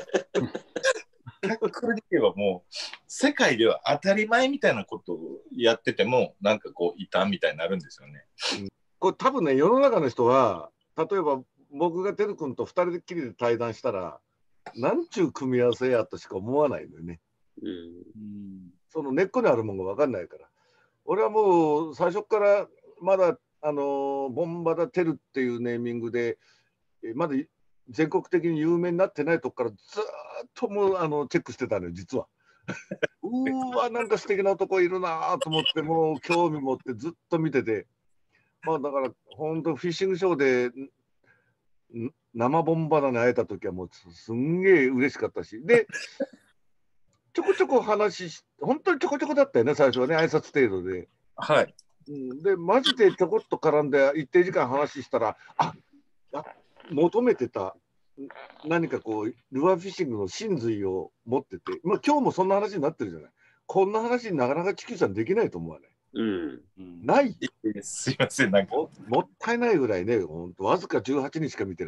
これで言えばもう、世界では当たり前みたいなことをやってても、なんかこう、異端みたいになるんですよね。
うん、これ多分ね、世の中の人は、例えば僕がてるくんとふたりきりで対談したら、なんちゅう組み合わせやとしか思わないのよね。
うん、
その根っこにあるものが分かんないから。俺はもう最初からまだ、あのボンバダテルっていうネーミングで、まだ全国的に有名になってないとこからずっともうあのチェックしてたのよ、実は。うーわ、なんか素敵な男いるなと思って、もう興味持ってずっと見てて。まあだから本当フィッシングショーで生ボンバダに会えた時はもうすんげえ嬉しかったし、でちょこちょこ話し本当にちょこちょこだったよね、最初はね、挨拶程度で。
はい。
うん、でマジでちょこっと絡んで一定時間話したら、あっ、求めてた何かこうルアーフィッシングの真髄を持ってて、まあ、今日もそんな話になってるじゃない。こんな話になかなか地球さんできないと思わない。
うん、
ない。
すいません、なんか
も, もったいないぐらいね、本当わずかじゅうはちにんしか見てない。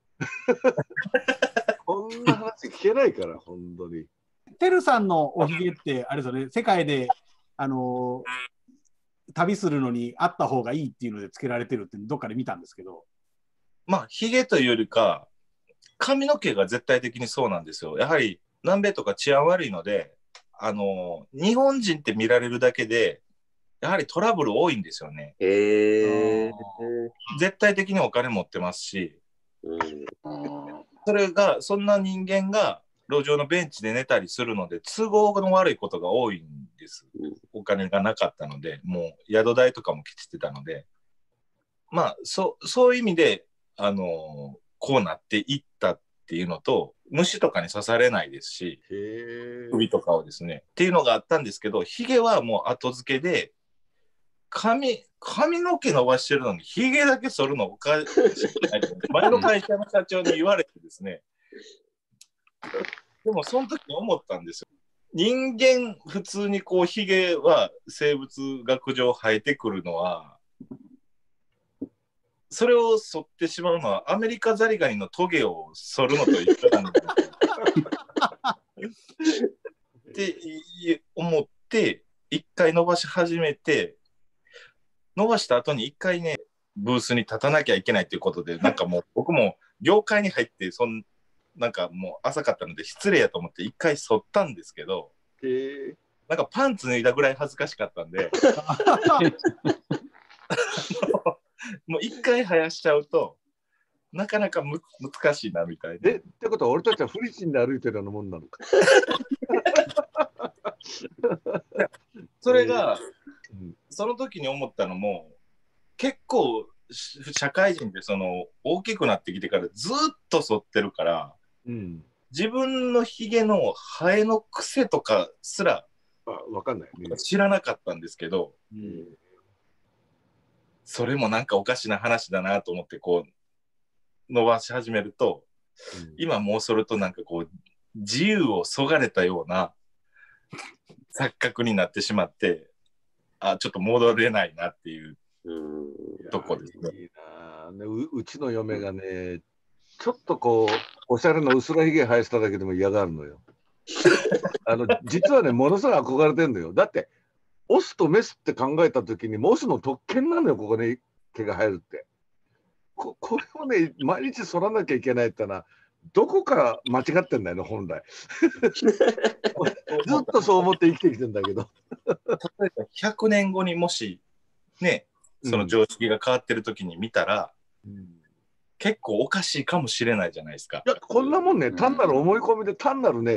こんな話聞けないから、本当に。
てるさんのおひげって、あれですよね、世界で、あのー、旅するのにあった方がいいっていうのでつけられてるってどっかで見たんですけど。
まあ、ヒゲというよりか、髪の毛が絶対的にそうなんですよ。やはり南米とか治安悪いので、あのー、日本人って見られるだけで、やはりトラブル多いんですよね。
へえ。
絶対的にお金持ってますし、
うん、
それが、そんな人間が路上のベンチで寝たりするので、都合の悪いことが多いんです。お金がなかったので、もう宿代とかもきちってたので、まあ、そ, そういう意味で、あのー、こうなっていったっていうのと、虫とかに刺されないですし、首とかをですね、っていうのがあったんですけど、ヒゲはもう後付けで、髪、髪の毛伸ばしてるのに、ヒゲだけ剃るのおかしくないと前の会社の社長に言われてですね、でもその時に思ったんですよ。人間、普通にこう、ヒゲは生物学上生えてくるのは、それを剃ってしまうのは、アメリカザリガニのトゲを剃るのと一緒なんですって思って、一回伸ばし始めて、伸ばした後に一回ね、ブースに立たなきゃいけないということで、なんかもう僕も業界に入って、そんなんかもう浅かったので失礼やと思って一回剃ったんですけど、なんかパンツ脱いだぐらい恥ずかしかったんで、もう一回生やしちゃうと、なかなかむ難しいなみたいな。
えってことは俺たちはフリチンで歩いてるようなもんなのか。
それが、うん、その時に思ったのも、結構社会人でその大きくなってきてからずっと剃ってるから、うん、自分のひげの生えの癖とかすら
わかんない、ね、
知らなかったんですけど、うん、それもなんかおかしな話だなと思ってこう伸ばし始めると、うん、今もうそれとなんかこう自由をそがれたような錯覚になってしまって、あ、ちょっと戻れないなっていうとこですね。
いいな う, うちの嫁がね、ちょっとこうおしゃれな薄らひげ生やしただけでも嫌がるのよ。あの実はね、ものすごい憧れてるんだよ。だってオスとメスって考えた時にオスの特権なのよ、ここに毛が生えるって。こ, これをね、毎日剃らなきゃいけないってのはどこか間違ってんだよね、本来。ずっとそう思って生きてきてんだけど。
例えばひゃくねんごにもしね、その常識が変わってる時に見たら、うん、結構おかしいかもしれないじゃないですか。
いや、こんなもんね、単なる思い込みで、単なるね、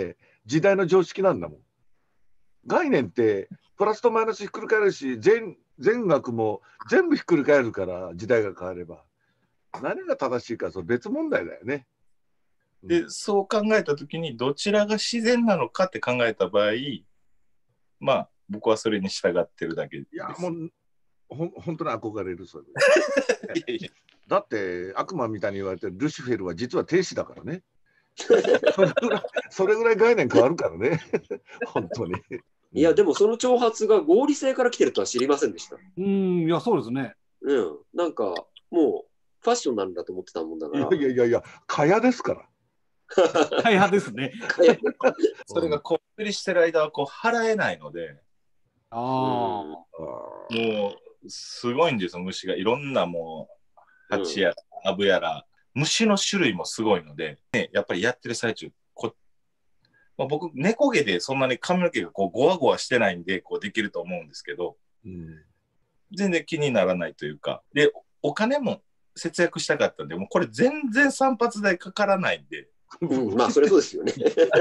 時代の常識なんだもん。概念ってプラスとマイナスひっくり返るし、全全額も全部ひっくり返るから、時代が変われば。何が正しいか、それ別問題だよね。
で、そう考えたときに、どちらが自然なのかって考えた場合、まあ、僕はそれに従ってるだけです。
いや、もう、ほん本当に憧れる、それ。
いやいや
だって、悪魔みたいに言われてるルシフェルは実は天使だからね。それぐらい、それぐらい概念変わるからね。本当に。
いや、でもその挑発が合理性から来てるとは知りませんでした。
うん、いや、そうですね。
うん。なんか、もう、ファッションなんだと思ってたもんだから。
いやいやいや、蚊帳ですから。
大派ですね。
それがこっくりしてる間はこう払えないので、
ああ。
もうすごいんですよ、虫が。いろんなもう、蜂やら、アブやら、虫の種類もすごいので、ね、やっぱりやってる最中、こまあ、僕、猫毛でそんなに髪の毛がこうゴワゴワしてないんで、こうできると思うんですけど、うん、全然気にならないというか、で、お金も節約したかったんで、もうこれ全然散髪代かからないんで。
うん、まあ、それそうですよね。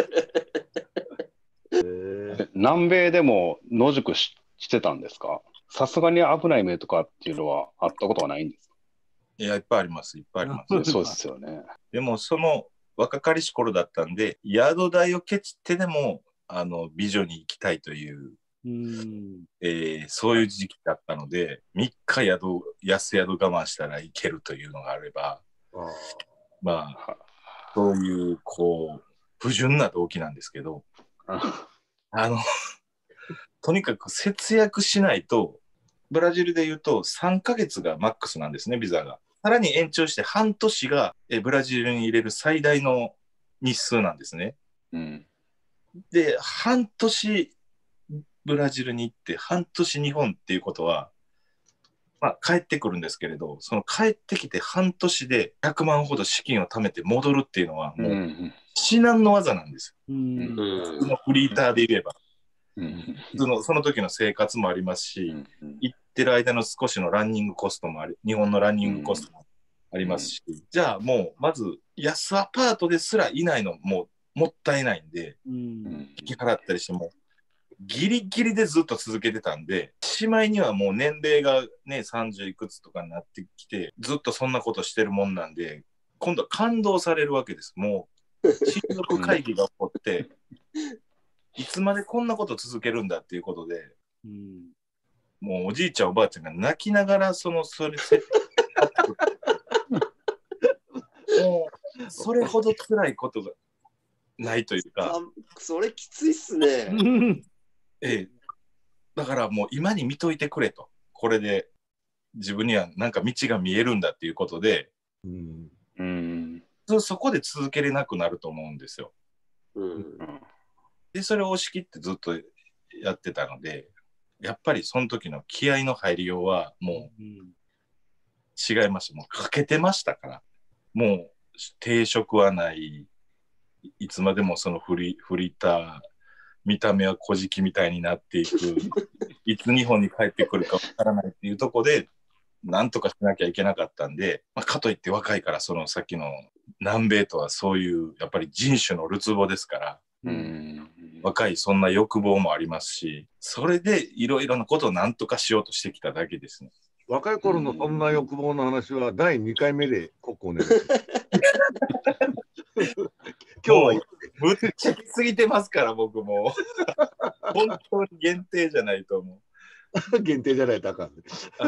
南米でも野宿 し, してたんですか？さすがに危ない目とかっていうのはあったことはないんですか？
いや、いっぱいあります、いっぱいあります。
そうですよね。
でも、その若かりし頃だったんで、宿代をケチってでも、あの、美女に行きたいという、うんえー、そういう時期だったので、みっか宿、安宿我慢したらいけるというのがあれば、あまあ、そういう、こう、不純な動機なんですけど、あの、とにかく節約しないと、ブラジルで言うとさんかげつがマックスなんですね、ビザが。さらに延長して半年がえブラジルに入れる最大の日数なんですね。うん、で、半年ブラジルに行って半年日本っていうことは、まあ、帰ってくるんですけれど、その帰ってきて半年でひゃくまんほど資金を貯めて戻るっていうのはもう至難の技なんですよ。うん、そのフリーターで言えば。うん、その、その時の生活もありますし、うん、行ってる間の少しのランニングコストもあり、日本のランニングコストもありますし、うん、じゃあもうまず安アパートですらいないのもうもったいないんで、うん、引き払ったりしてもギリギリでずっと続けてたんで、しまいにはもう年齢がねさんじゅういくつとかになってきてずっとそんなことしてるもんなんで、今度は感動されるわけです。もう親族会議が起こっていつまでこんなこと続けるんだっていうことで、うん、もうおじいちゃんおばあちゃんが泣きながらそのそれもうそれほど辛いことがないというか、
それきついっすね。
ええ、だからもう今に見といてくれと、これで自分にはなんか道が見えるんだっていうことで、うんうん、そ, そこで続けれなくなると思うんですよ。うんで、それを押し切ってずっとやってたので、やっぱりその時の気合の入りようはもう違いました。もう欠けてましたから。もう定職はない。いつまでもそのフリ、フリーター、見た目は小じきみたいになっていく。いつ日本に帰ってくるかわからないっていうところで、なんとかしなきゃいけなかったんで、まあ、かといって若いから、そのさっきの南米とはそういう、やっぱり人種のるつぼですから、うん若いそんな欲望もありますし、それでいろいろなことを何とかしようとしてきただけですね。
若い頃のそんな欲望の話はだいにかいめでここね。
今日はぶっちゃけすぎてますから僕も本当に限定じゃないと思
う。限定じゃないとあかん。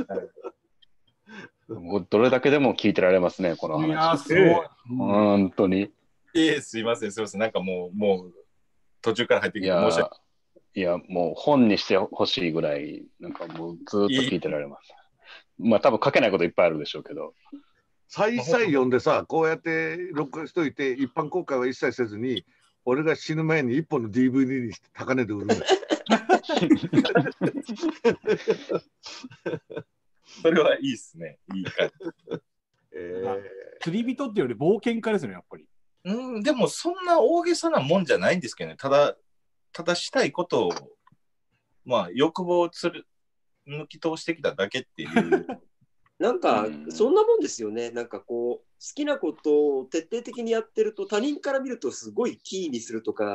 もうどれだけでも聞いてられますねこの話。いやすごい。本当に。
ええすいませんすいませんなんかもうもう。途中から入ってきて申し訳
いや、もう本にしてほしいぐらい、なんかもうずっと聞いてられます。まあ多分書けないこといっぱいあるでしょうけど。
再々読んでさ、こうやって録画しといて、一般公開は一切せずに、俺が死ぬ前に一本の ディーブイディー にして高値で売るんだ。
それはいいっすね。いい感じ。
えー、釣り人っていうより冒険家ですね、やっぱり。
うん、でもそんな大げさなもんじゃないんですけどね。ただ、ただしたいことを、まあ、欲望をつる抜き通してきただけっていう。
なんか、そんなもんですよね。なんかこう、好きなことを徹底的にやってると、他人から見るとすごいキーにするとか、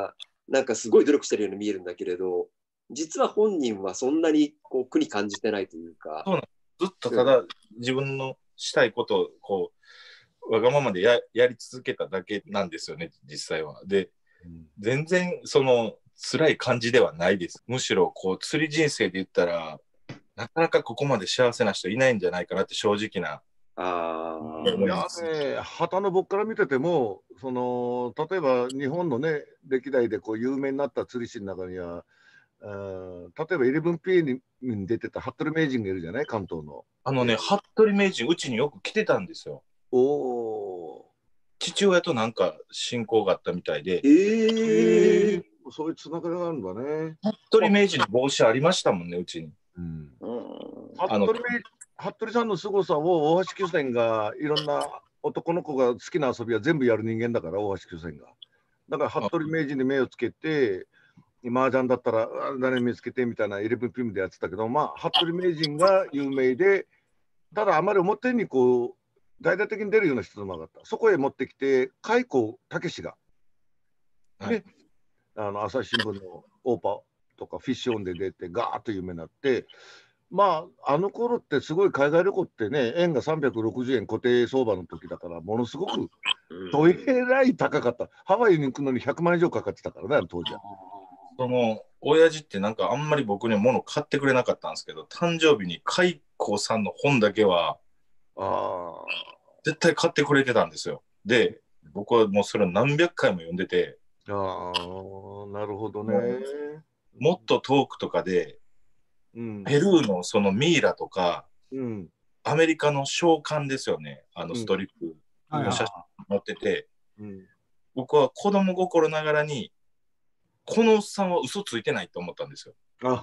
なんかすごい努力してるように見えるんだけれど、実は本人はそんなにこう苦に感じてないというか。
そうなんずっとただ自分のしたいことをこうわがままで や, やり続けただけなんですよね、実際は。で、うん、全然その辛い感じではないです。むしろこう釣り人生で言ったらなかなかここまで幸せな人いないんじゃないかなって正直な。
あ
いやね、旗の僕から見てても、その例えば日本のね、歴代でこう有名になった釣り師の中には、あ例えば イレブンピー に, に出てた服部名人がいるじゃない、関東の。
あのね、服部名人、うちによく来てたんですよ。
おお。
父親となんか親交があったみたいで。
えー、
えー、そういうつながりがあるんだね。
服部名人の帽子ありましたもんね、うちに。
うん、服部服部さんの凄さを大橋巨泉がいろんな男の子が好きな遊びは全部やる人間だから、大橋巨泉が。だから服部名人に目をつけて、麻雀だったら誰見つけてみたいな イレブンピーエム でやってたけど、まあ、服部名人が有名で、ただあまり表にこう大々的に出るような人でもなかった。そこへ持ってきて、開口武が、はいね、あの朝日新聞のオーパーとかフィッシュオンで出て、ガーッと有名になって、まあ、あの頃ってすごい海外旅行ってね、円がさんびゃくろくじゅうえん固定相場の時だから、ものすごくどえらい高かった。ハワイに行くのにひゃくまん以上かかってたからね、当時は。
その親父ってなんかあんまり僕に物買ってくれなかったんですけど、誕生日に開口さんの本だけはあ絶対買ってくれてたんですよ。で、僕はもうそれを何百回も読んでて、
ああ、なるほどね。
もっと遠くとかで、うん、ペルーのそのミイラとか、うん、アメリカの商館ですよね、あのストリップの写真載ってて、うん、僕は子供心ながらにこのおっさんは嘘ついてないと思ったんですよ。あ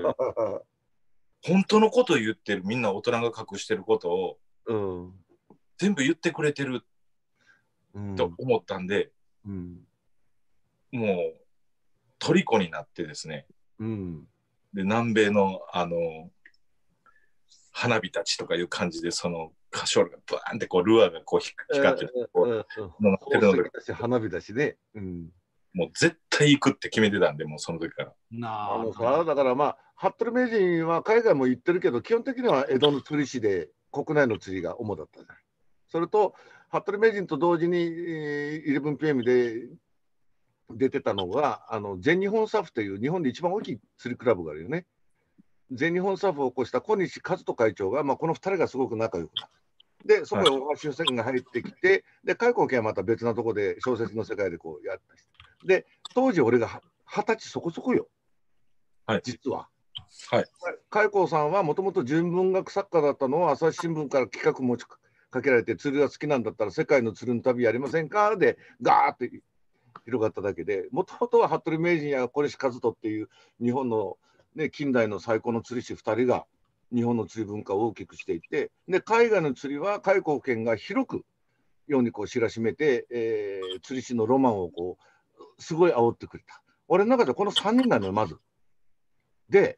本当のことを言ってる、みんな大人が隠してることを、うん、全部言ってくれてると思ったんで、うんうん、もう虜になってですね、うん、で南米のあの花火たちとかいう感じで、そのカショールがバーンってこうルアーがこう光ってこう
乗ってるので、花火だしね、うん、
もう絶対行くって決めてたんで、もうその時から。
なあのさだからまあ服部名人は海外も行ってるけど、基本的には江戸の釣り師で国内の釣りが主だったじゃない。それと服部名人と同時に イレブンピーエム で出てたのがあの全日本サーフという日本で一番大きい釣りクラブがあるよね。全日本サーフを起こした小西和人会長が、まあ、このふたりがすごく仲良くなる。で、そこへ大橋巨泉が入ってきて、で、開口家はまた別なところで小説の世界でこうやったりして。で、当時俺が二十歳そこそこよ。はい、実は。はい。開口さんはもともと純文学作家だったのを朝日新聞から企画持ちかけられて、釣りが好きなんだったら世界の釣りの旅やりませんかで、ガーって広がっただけで、もともとは服部名人や小西和人っていう日本のね、近代の最高の釣り師ふたりが日本の釣り文化を大きくしていて、で海外の釣りは開口県が広く世にこう知らしめて、えー、釣り師のロマンをこうすごい煽ってくれた。俺の中でこのさんにんなのよ、まず。で、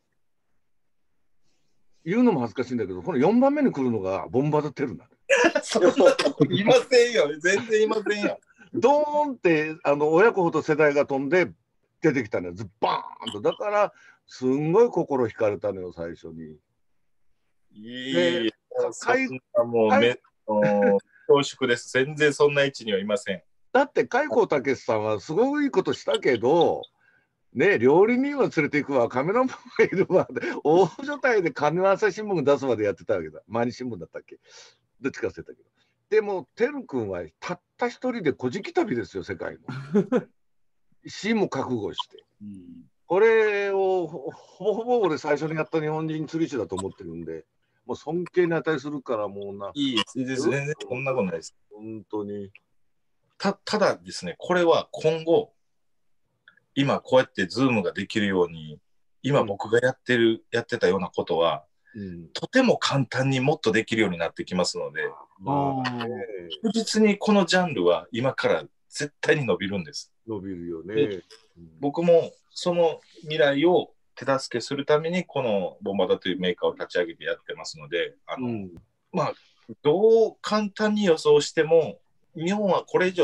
言うのも恥ずかしいんだけど、このよんばんめに来るのがボンバードテルな
の。いませんよ、全然いませんよ。
ドーンってあの親子ほど世代が飛んで出てきたのよ、ズバーンと。だからすんごい心惹かれたのよ、最初に。
いいもうめ恐縮です。全然そんな位置にはいません。
だって開口武さんはすごいいいことしたけど、ね、料理人は連れていくわ、カメラマンがいるわ、大所帯で金朝日新聞出すまでやってたわけだ。毎日新聞だったっけ、どっちか忘れたけど。でも、てるくんはたった一人で小じき旅ですよ、世界の。死も覚悟して。うんこれをほぼほぼ俺最初にやった日本人釣り師だと思ってるんで、もう尊敬に値するからもうな。
いいです、全然そんなことないです。
本当に。
た、ただですね、これは今後、今こうやってズームができるように、今僕がやってる、うん、やってたようなことは、うん、とても簡単にもっとできるようになってきますので、まあ、確実にこのジャンルは今から絶対に伸びるんです。
伸びるよね。うん、
僕もその未来を手助けするためにこのボンバダというメーカーを立ち上げてやってますので、あの、うん、まあどう簡単に予想しても日本はこれ以上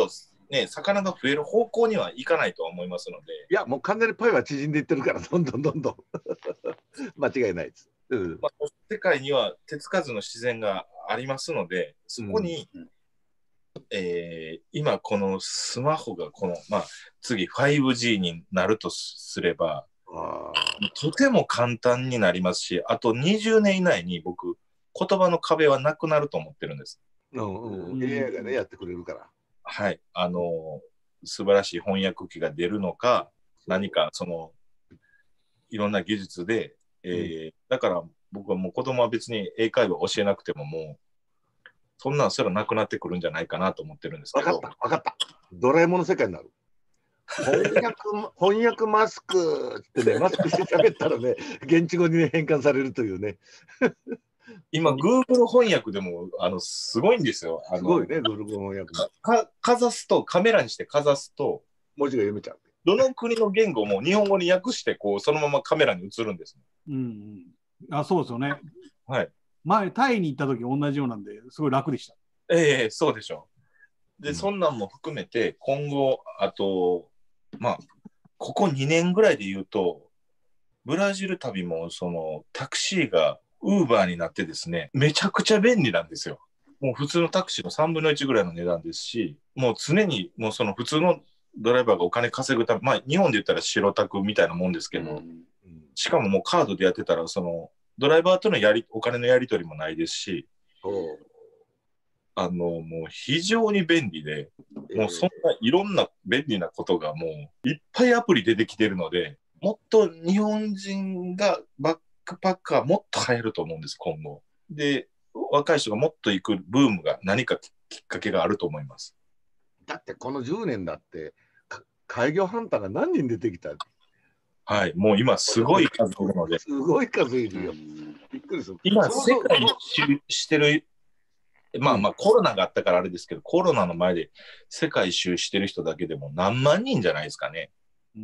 ね、魚が増える方向にはいかないとは思いますので。
いや、もう完全にパイは縮んでいってるから、どんどんどんどん。間違いないです。うん
まあ、世界には手つかずの自然がありますので、そこに、うん、えー、今このスマホがこの、まあ、次 ファイブジー になるとすれば、あとても簡単になりますし、あとにじゅうねん以内に僕、言葉の壁はなくなると思ってるんです。
うんうん、エーアイ がね、やってくれるから。
はい、あの素晴らしい翻訳機が出るのか、何かそのいろんな技術で、えーうん、だから僕はもう子供は別に英会話を教えなくてももうそんなんすらなくなってくるんじゃないかなと思ってるんですけど。
分かった分かった。ドラえもんの世界になる。翻訳翻訳マスクってね、マスクして喋ったらね、現地語に、ね、変換されるというね。
今、Google 翻訳でもあのすごいんですよ。あの
すごいね、Google 翻訳
かか。かざすと、カメラにしてかざすと、
文字が読めちゃう。
どの国の言語も日本語に訳してこう、そのままカメラに映るんです。
うんうん、あそうですよね。
はい、
前、タイに行った時同じようなんで、すごい楽でした。
ええー、そうでしょう。で、うん、そんなんも含めて、今後、あと、まあ、ここにねんぐらいで言うと、ブラジル旅もそのタクシーがウーバーになってですね、めちゃくちゃ便利なんですよ。もう普通のタクシーのさんぶんのいちぐらいの値段ですし、もう常にもうその普通のドライバーがお金稼ぐため、まあ日本で言ったら白タクみたいなもんですけど、うん、しかももうカードでやってたら、そのドライバーとのやりお金のやり取りもないですし、あのもう非常に便利で、もうそんないろんな便利なことがもういっぱいアプリ出てきてるので、もっと日本人がバックパッカーもっと流行ると思うんです、今後。で、若い人がもっと行くブームが何かきっかけがあると思います。
だってこのじゅうねんだって開業ハンターが何人出てきた。
はい、もう今すごい数いるので。
すごい数いるよ。びっくりする。
今世界にしてる、まあまあコロナがあったからあれですけど、コロナの前で世界一周してる人だけでも何万人じゃないですかね。うん、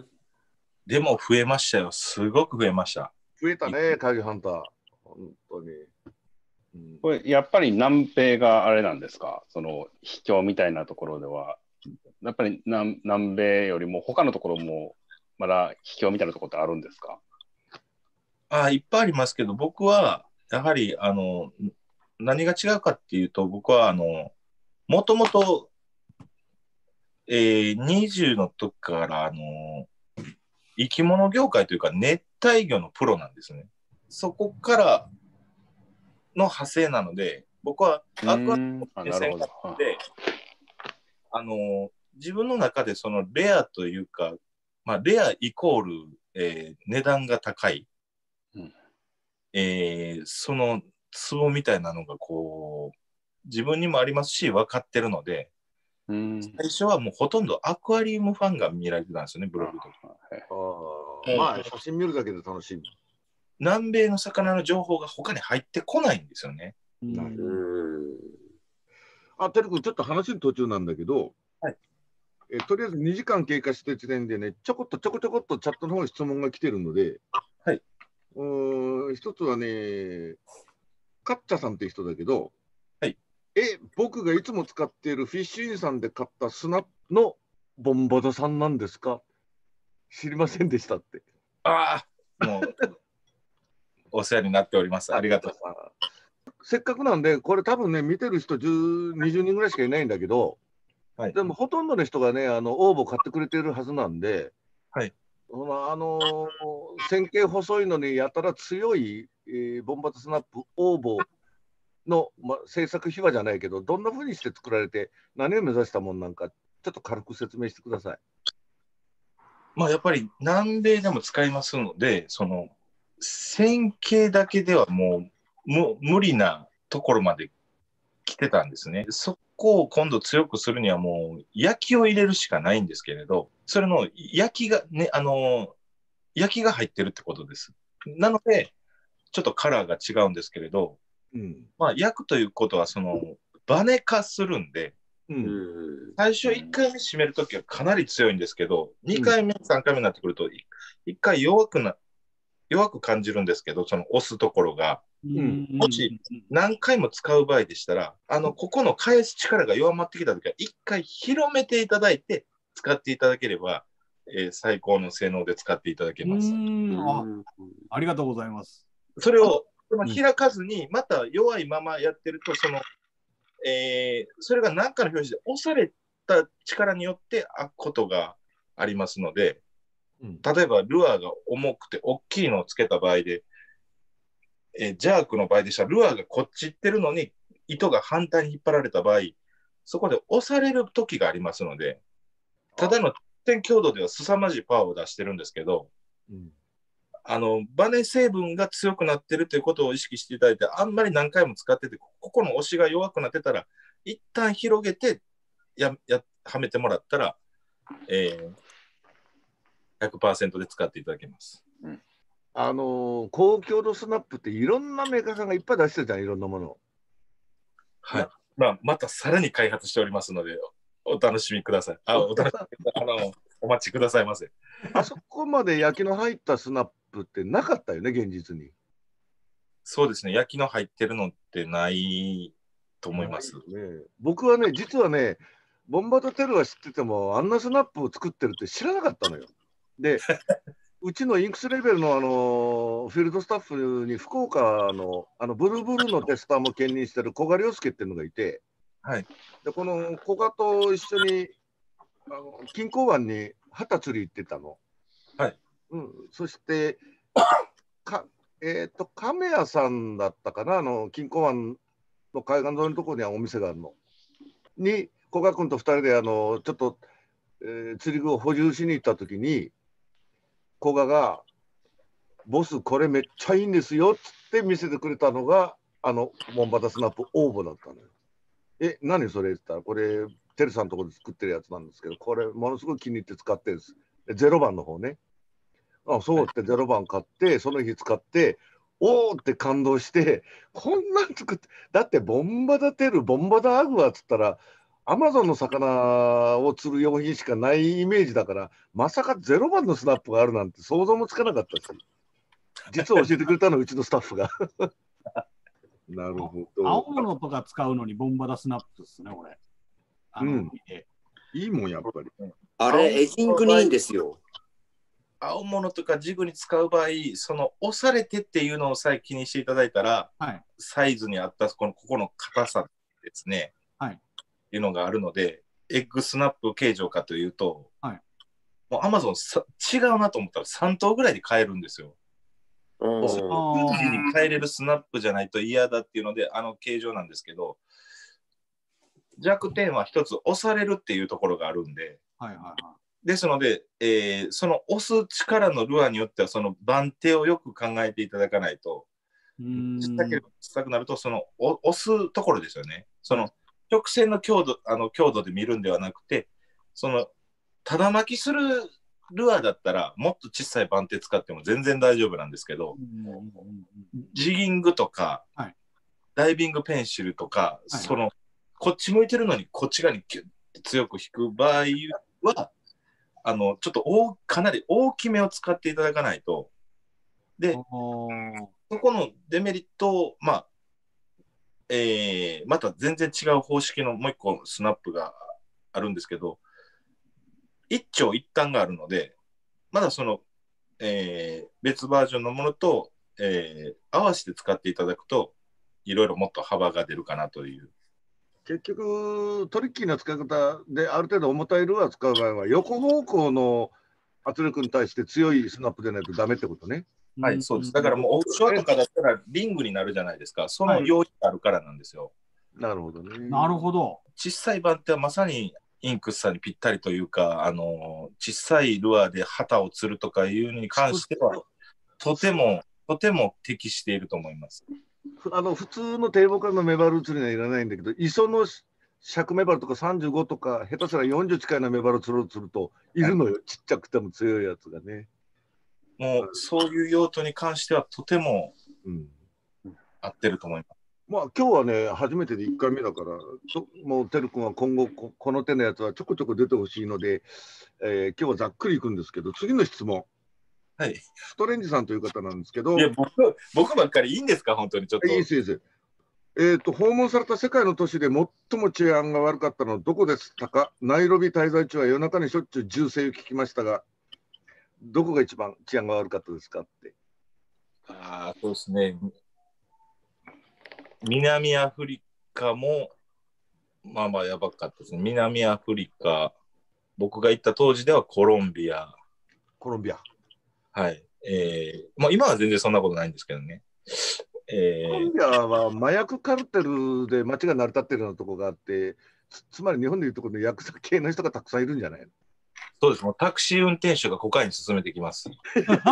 でも増えましたよ。すごく増えました。
増えたね、開業ハンター。本当に。
うん、これやっぱり南米があれなんですか、その秘境みたいなところでは。やっぱり 南, 南米よりも他のところもまだ秘境みたいなところってあるんですか？
あ、いっぱいありますけど、僕はやはりあの何が違うかっていうと、僕はあのもともとにじゅうの時からあの生き物業界というか熱帯魚のプロなんですね。そこからの派生なので、僕はアクアリウムの目線があって、あの自分の中でそのレアというか、まあ、レアイコール、えー、値段が高い、うんえー、そのツボみたいなのがこう自分にもありますし分かってるので、うん、最初はもうほとんどアクアリウムファンが見られてたんですよね、ブログとか。
あまあ写真見るだけで楽しい。
南米の魚の情報が他に入ってこないんですよね。うん
あ、てるくん、ちょっと話の途中なんだけど、
はい、
えとりあえずにじかん経過して時点でね、ちょこっとちょこちょこっとチャットの方に質問が来てるので、
はい、
うーん一つはね、カッチャさんっていう人だけど、
はい、
え、僕がいつも使っているフィッシュインさんで買った砂のボンバドさんなんですか？知りませんでしたって。
ああ、もうお世話になっております。ありがとう。
せっかくなんで、これ多分ね、見てる人じゅう、にじゅうにんぐらいしかいないんだけど、はい、でもほとんどの人がね、あの応募買ってくれてるはずなんで、
はい、
あの線形細いのにやたら強い、えー、ボンバトスナップ応募の、ま、制作秘話じゃないけど、どんな風にして作られて、何を目指したもんなんか、ちょっと軽く説明してください。
まあ、やっぱり南米でも使いますので、その線形だけではもうむ無理なところまで来てたんですね。そこを今度強くするにはもう焼きを入れるしかないんですけれど、それの焼きがね、あの焼きが入ってるってことです。なのでちょっとカラーが違うんですけれど、うん、まあ焼くということはそのバネ化するんで、うん、最初いっかいめ締めるときはかなり強いんですけど、にかいめ、さんかいめになってくるといっかい弱くな弱く感じるんですけど、その押すところが、
ん
もし何回も使う場合でしたら、あのここの返す力が弱まってきたときは、一回広めていただいて、使っていただければ、えー最高の性能で使っていただけ
う
ます。
んあ
うん
ありがとうございます。
それをその開かずに、また弱いままやってると、その、えーそれが何かの表示で押された力によって開くことがありますので、
うん
例えばルアーが重くて大きいのをつけた場合で、えージャークの場合でしたら、ルアーがこっち行ってるのに、糸が反対に引っ張られた場合、そこで押される時がありますので、ただの点強度では凄まじいパワーを出してるんですけど、
うん
あのバネ成分が強くなってるということを意識していただいて、あんまり何回も使ってて、ここの押しが弱くなってたら、一旦広げてややはめてもらったら、えー、ひゃくパーセント で使っていただけます。
あのー高強度スナップっていろんなメーカーさんがいっぱい出してるじゃん、いろんなもの。
はい。まあ、またさらに開発しておりますので、お楽しみください。あ、お楽しみあのお待ちくださいませ。
あそこまで焼きの入ったスナップってなかったよね、現実に。
そうですね、焼きの入ってるのってないと思います。
ね、僕はね、実はね、ボンバードテルは知ってても、あんなスナップを作ってるって知らなかったのよ。で、うちのインクスレベルの、あのフィールドスタッフに福岡のあのブルーブルーのテスターも兼任してる古賀亮介っていうのがいて、
はい。
でこの古賀と一緒にあの錦江湾に旗釣り行ってたの。
はい。
うん、そしてか、えー、と亀谷さんだったかな、あの錦江湾の海岸沿いのところにはお店があるの。に古賀君とふたりであのちょっと、えー釣り具を補充しに行った時に、古賀が「ボスこれめっちゃいいんですよ」っつって見せてくれたのがあのモンバタスナップオーボだったのよ。え、何それって言ったら、これテルさんのところで作ってるやつなんですけど、これものすごい気に入って使ってるんです。でゼロばんの方ね。あ、そうってゼロばん買ってその日使って、おーって感動して、こんなん作って、だってボンバダテルボンバダアグアっつったらアマゾンの魚を釣る用品しかないイメージだから、まさかゼロばんのスナップがあるなんて想像もつかなかったし、実は教えてくれたのうちのスタッフが。なるほど。
青物とか使うのにボンバダスナップですね、これ。あの、
うん
見て
いいもんやっぱり。
あれ、エジングにいいんですよ。
青物とかジグに使う場合、その押されてっていうのをさえ気にしていただいたら、
はい。
サイズに合ったこのここの硬さですね、
はい
いうのがあるので、エッグスナップ形状かというと、
はい
もうアマゾンさ違うなと思ったらさん頭ぐらいで買えるんですよ。
うん
あ
瞬時に変えれるスナップじゃないと嫌だっていうので、あの形状なんですけど、弱点は一つ押されるっていうところがあるんで、
はいはいは
ですので、えーその押す力のルアーによっては、その番手をよく考えていただかないと、
い。うーん
小さければ小さくなると、そのお押すところですよね。その直線の強度、あの強度で見るんではなくて、そのただ巻きするルアーだったら、もっと小さい番手使っても全然大丈夫なんですけど、
うんうんうんうん
ジギングとか、
はい
ダイビングペンシルとか、
はい
そのこっち向いてるのにこっち側にキュッて強く引く場合は、あのちょっと大かなり大きめを使っていただかないと、で、
あー
そこのデメリットを、まあえーまた全然違う方式のもう一個スナップがあるんですけど、一長一短があるので、まだその、えー別バージョンのものと、えー合わせて使っていただくと、いろいろもっと幅が出るかなという。
結局トリッキーな使い方である程度重たいルアー使う場合は横方向の圧力に対して強いスナップでないとダメってことね。
はい、そうです。だからもうオフショアとかだったらリングになるじゃないですか。その用意があるからなんですよ。
なるほどね。
なるほど。
小さい番手はまさにインクスさんにぴったりというか、あの小さいルアーで旗を釣るとかいうのに関しては、とても、とても適していると思います。
あの普通の低木のメバル釣りにはいらないんだけど、磯の尺メバルとかさんじゅうごとか、下手すらよんじゅう近いなメバル釣ろうとするといるのよ、はい、ちっちゃくても強いやつがね。
もうそういう用途に関してはとても合ってると思います。
うん、まあ今日はね、初めてでいっかいめだから、もうてるくんは今後こ、この手のやつはちょこちょこ出てほしいので、えー、今日はざっくりいくんですけど、次の質問。
はい。
ストレンジさんという方なんですけど、
いや僕僕ばっかりいいんですか、本当にちょっと。
いいです、いいです。えーと、訪問された世界の都市で最も治安が悪かったのはどこでしたか？ナイロビ滞在中は夜中にしょっちゅう銃声を聞きましたが、どこが一番治安が悪かったですかって。
ああ、そうですね。南アフリカも、まあまあやばかったですね。南アフリカ、僕が行った当時ではコロンビア。
コロンビア。
はい。えー、まあ今は全然そんなことないんですけどね。えー、
コロンビアは麻薬カルテルで街が成り立ってるようなところがあって、つ, つまり日本でいうところのヤクザ系の人がたくさんいるんじゃないの？
そうです。もうタクシー運転手がコカイン進めてきます。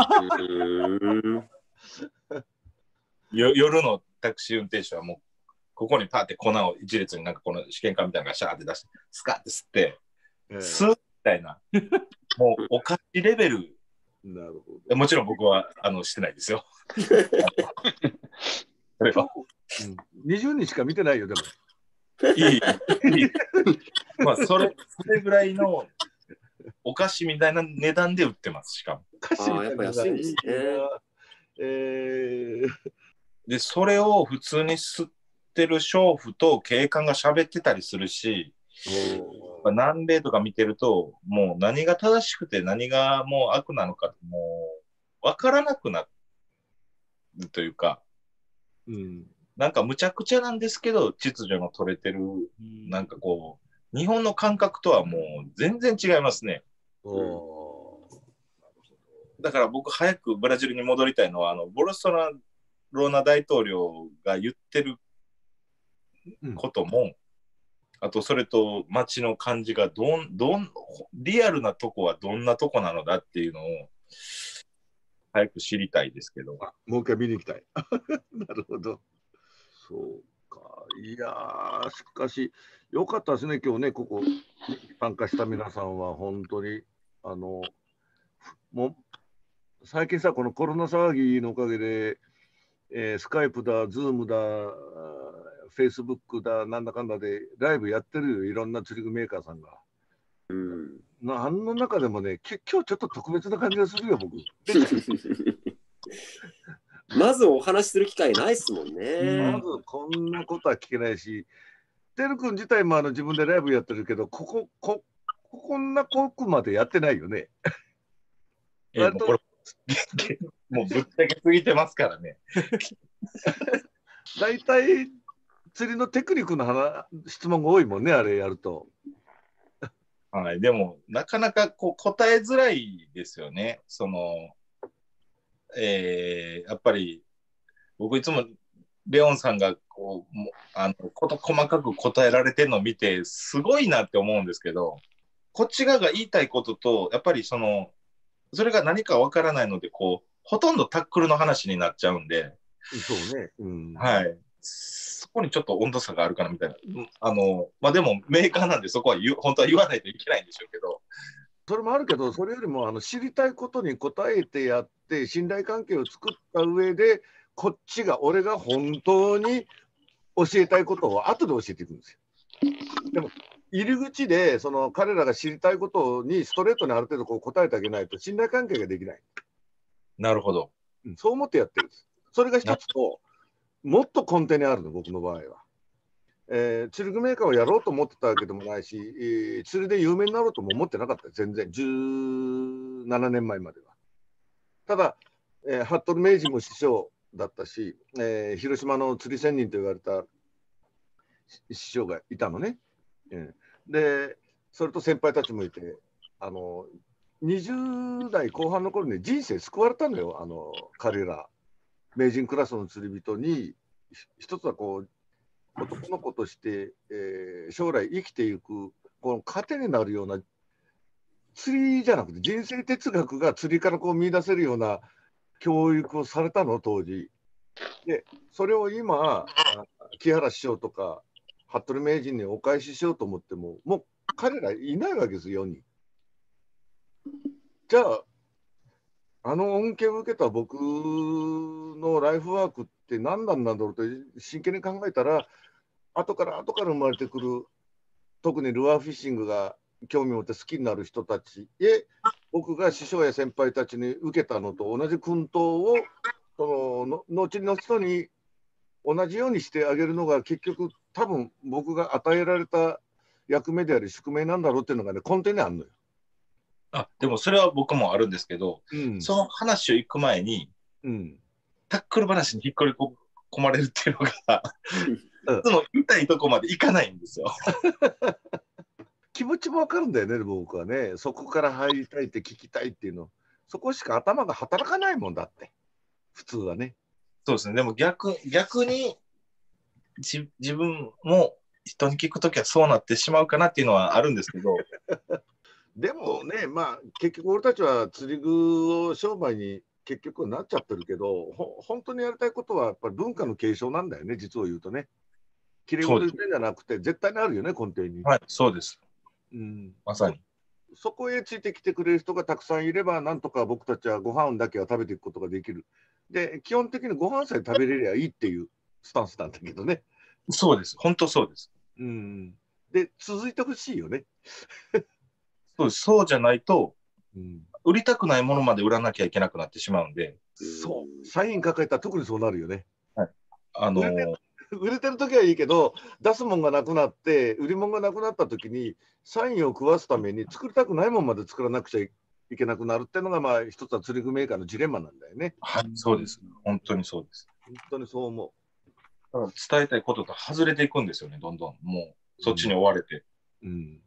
よ夜のタクシー運転手はもうここにパーって粉を一列になんかこの試験管みたいなのがシャーって出してスカッて吸って、えー、吸うみたいなもうお菓子レベル。
なるほど。
もちろん僕はあのしてないですよ。それは、
うん、にじゅうにんしか見てないよでも。
いいいいまあそれそれぐらいのお菓子みたいな値段で売ってます。しかも。
お菓子みたいな
やっぱ安いんですね。
えー、
でそれを普通に吸ってる娼婦と警官が喋ってたりするし、南米とか見てるともう何が正しくて何がもう悪なのかもう分からなくなるというか、うん、なんかむちゃくちゃなんですけど秩序の取れてる、うん、なんかこう日本の感覚とはもう全然違いますね。だから僕早くブラジルに戻りたいのはあのボルソナロナ大統領が言ってることも、うん、あとそれと街の感じがどんどんリアルなとこはどんなとこなのだっていうのを早く知りたいですけど。
もう一回見に行きたい。なるほど。そうか。いやー、しかしよかったですね、今日ね、ここ参加した皆さんは本当にあのもう最近さ、このコロナ騒ぎのおかげで、えー、スカイプだ、ズームだ、フェイスブックだ、なんだかんだでライブやってるよ、いろんな釣り具メーカーさんが。うん、あの中でもね、今日ちょっと特別な感じがするよ、僕。
まずお話しする機会ないっすもんね。
まずこんなことは聞けないし、てるくん自体もあの自分でライブやってるけど、ここ、ここんな濃くまでやってないよね。
えー、もうこれもうぶっちゃけすぎてますからね。
大体釣りのテクニックの話質問が多いもんね、あれやると。
はい、でもなかなかこう答えづらいですよね。その、えー、やっぱり僕いつもレオンさんがこうあのこと細かく答えられてるのを見てすごいなって思うんですけど、こっち側が言いたいこととやっぱりそのそれが何かわからないのでこうほとんどタックルの話になっちゃうんで、
そうね、うん、
はい、そこにちょっと温度差があるかなみたいな、あのまあでもメーカーなんでそこは言本当は言わないといけないんでしょうけど、
それもあるけど、それよりもあの知りたいことに答えてやって信頼関係を作った上でこっちが俺が本当に教えたいことを後で教えていくんですよ。でも入り口でその彼らが知りたいことにストレートにある程度こう答えてあげないと信頼関係ができない。
なるほど、
うん、そう思ってやってるんです。それが一つと、もっと根底にあるの、僕の場合は。えー、釣り具メーカーをやろうと思ってたわけでもないし、えー、釣りで有名になろうとも思ってなかった、全然、じゅうななねんまえまでは。ただ、えー、服部明治も師匠だったし、えー、広島の釣り仙人と言われた師匠がいたのね。えー、で、それと先輩たちもいて、あのにじゅう代後半の頃に人生救われたのよ、あの彼ら。名人クラスの釣り人に、一つはこう、男の子として、えー、将来生きていく、この糧になるような、釣りじゃなくて人生哲学が釣りからこう見出せるような教育をされたの、当時。で、それを今、木原師匠とか、服部名人にお返ししようと思っても、もう彼らいないわけですよ、世に。じゃあ、あの恩恵を受けた僕のライフワークって何なんだろうと真剣に考えたら、後から後から生まれてくる、特にルアーフィッシングが興味を持って好きになる人たちへ僕が師匠や先輩たちに受けたのと同じ薫陶をそのの後の人に同じようにしてあげるのが結局多分僕が与えられた役目であり宿命なんだろうっていうのがね根底にあるのよ。
あ、でもそれは僕もあるんですけど、うん、その話を行く前に、うん、タックル話に引っ張り込まれるっていうのがいつも痛いとこまでいかないんですよ。
気持ちもわかるんだよね、僕はね。そこから入りたいって聞きたいっていうの。そこしか頭が働かないもんだって。普通はね。
そうですね。でも逆、逆にじ自分も人に聞くときはそうなってしまうかなっていうのはあるんですけど。
でもね、まあ結局俺たちは釣り具を商売に結局なっちゃってるけど、ほ本当にやりたいことはやっぱり文化の継承なんだよね、実を言うとね。きれい事言ってんじゃなくて、絶対にあるよね、根底に。
はい、そうです。
うん、
まさに。
そこへついてきてくれる人がたくさんいれば、なんとか僕たちはご飯だけは食べていくことができる。で、基本的にご飯さえ食べれりゃいいっていうスタンスなんだけどね。
そうです。本当そうです。
うん。で、続いてほしいよね。
そうです。そうじゃないと、うん、売りたくないものまで売らなきゃいけなくなってしまうんで。
そう。サイン抱えたら特にそうなるよね。
はい。あのー
売れてる時はいいけど、出すもんがなくなって、売り物がなくなった時に、サインを食わすために作りたくないもんまで作らなくちゃいけなくなるっていうのが、まあ、一つは釣り具メーカーのジレンマなんだよね。
はい、そうです。本当にそうです。
本当にそう思
う。だから伝えたいことと外れていくんですよね、どんどん。もう、そっちに追われて。
うん。うん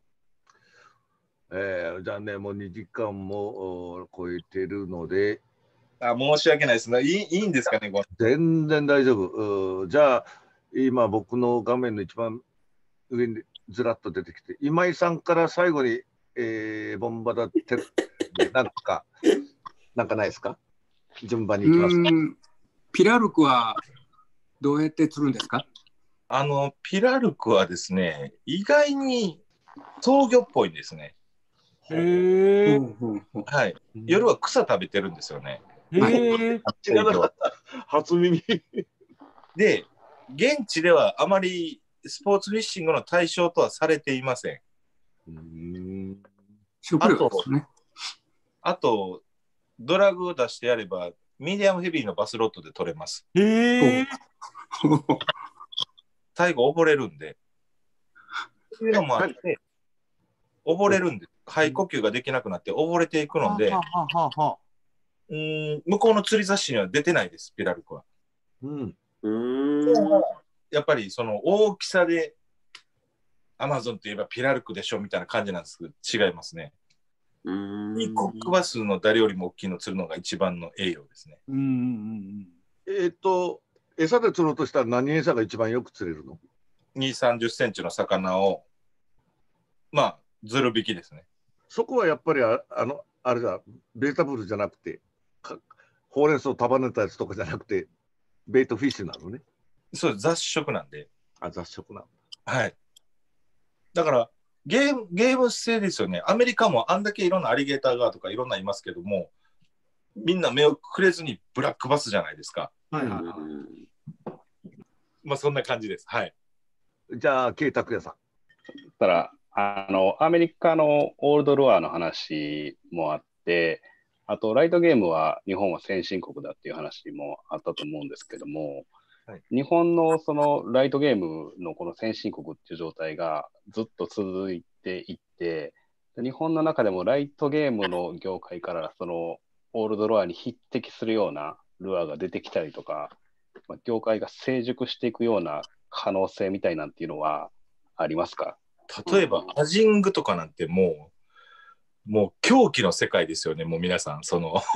えー、じゃあね、もうにじかんも超えてるので、
あ、申し訳ないですね。いい、いいんですかね、これ。
全然大丈夫。じゃあ、今僕の画面の一番上にずらっと出てきて、今井さんから最後に、えー、ボンバダテル、なんか、なんかないですか？順番に行きますか。
ピラルクはどうやって釣るんですか？
あの、ピラルクはですね、意外に闘魚っぽいんですね。
へえ。
はい。夜は草食べてるんですよね。
へえ。
知らなかった。初耳。
で、現地ではあまりスポーツフィッシングの対象とはされていません。
うーん。
食料ですね。
あと、ドラグを出してやれば、ミディアムヘビーのバスロットで取れます。
へえ。
最後溺れるんで。そういうのもあって、溺れるんで、肺呼吸ができなくなって溺れていくので、うん、向こうの釣り雑誌には出てないです、ピラルクは。
うん。
やっぱりその大きさで、アマゾンといえばピラルクでしょみたいな感じなんですけど、違いますね。ニコックバスの誰よりも大きいの釣るのが一番の栄養ですね。
うんうんうん、
えっと、餌で釣ろうとしたら何餌が一番よく釣れるの？
にじゅう、さんじゅっセンチの魚を、まあ、ズル引きですね。
そこはやっぱりあ、あの、あれだ、ベータブルじゃなくて、ほうれん草を束ねたやつとかじゃなくて、ベイトフィッシュなのね。
そう、雑食なんで。
あ、雑食なん
だ。はい。だから、ゲーム、ゲーム性ですよね。アメリカもあんだけいろんなアリゲーターがとかいろんないますけども、みんな目をくれずにブラックバスじゃないですか。
はいはいはい。
まあそんな感じです。はい。
じゃあ、K拓也さん。
たら、あの、アメリカのオールドルアーの話もあって、あと、ライトゲームは日本は先進国だっていう話もあったと思うんですけども、はい、日本のそのライトゲームのこの先進国っていう状態がずっと続いていって、日本の中でもライトゲームの業界からそのオールドルアーに匹敵するようなルアーが出てきたりとか、まあ、業界が成熟していくような可能性みたいなんていうのはありますか？
例えば、アジングとかなんてもう、もう狂気の世界ですよね、もう皆さん。その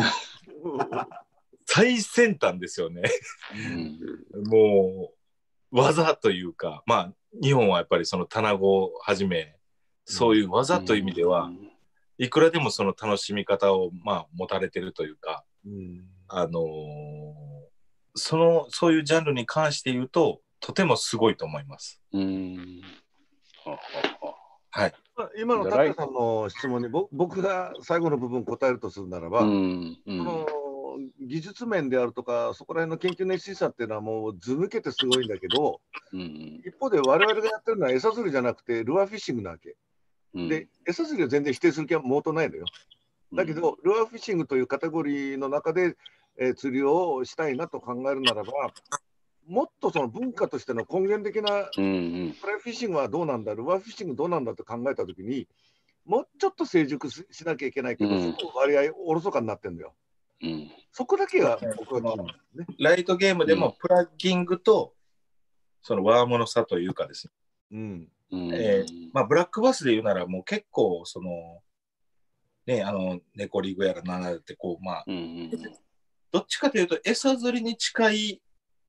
最先端ですよね。うん、もう、技というか、まあ、日本はやっぱりその棚子をはじめ、そういう技という意味では、いくらでもその楽しみ方を、まあ、持たれてるというか、うん、あのー、その、そういうジャンルに関して言うと、とてもすごいと思います。うんはい、
今の拓也さんの質問に僕が最後の部分答えるとするならば、うんうん、その技術面であるとかそこら辺の研究熱心さっていうのはもうず抜けてすごいんだけど、うん、一方で我々がやってるのは餌釣りじゃなくてルアーフィッシングなわけ。 うん、で、餌釣りは全然否定する気はもとないのよ。だけど、ルアーフィッシングというカテゴリーの中で、えー、釣りをしたいなと考えるならば、もっとその文化としての根源的な、うんうん、フライフィッシングはどうなんだ、ルアーフィッシングどうなんだと考えたときに、もうちょっと成熟 し, しなきゃいけないけど、うん、そこ割合おろそかになってるんだよ。うん、そこだけが僕は、ね、
ライトゲームでもプラッギングと、そのワームの差というかですね、うんえーまあ、ブラックバスで言うならもう結構その、ね、あのネコリグやらなんだってこう、まあうんうん、どっちかというと餌釣りに近い、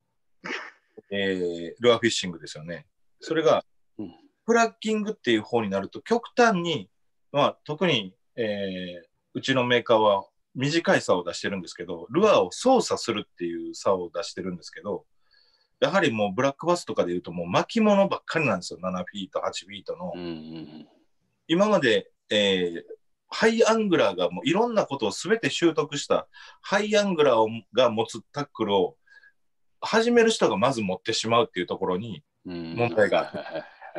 えー、ルアーフィッシングですよね。それが、うん、プラッギングっていう方になると極端に、まあ、特に、えー、うちのメーカーは短い竿を出してるんですけど、ルアーを操作するっていう竿を出してるんですけど、やはりもうブラックバスとかでいうともう巻物ばっかりなんですよ。ななフィート、はちフィートの。うんうん、今まで、えー、ハイアングラーがもういろんなことを全て習得したハイアングラーが持つタックルを始める人がまず持ってしまうっていうところに問題がある。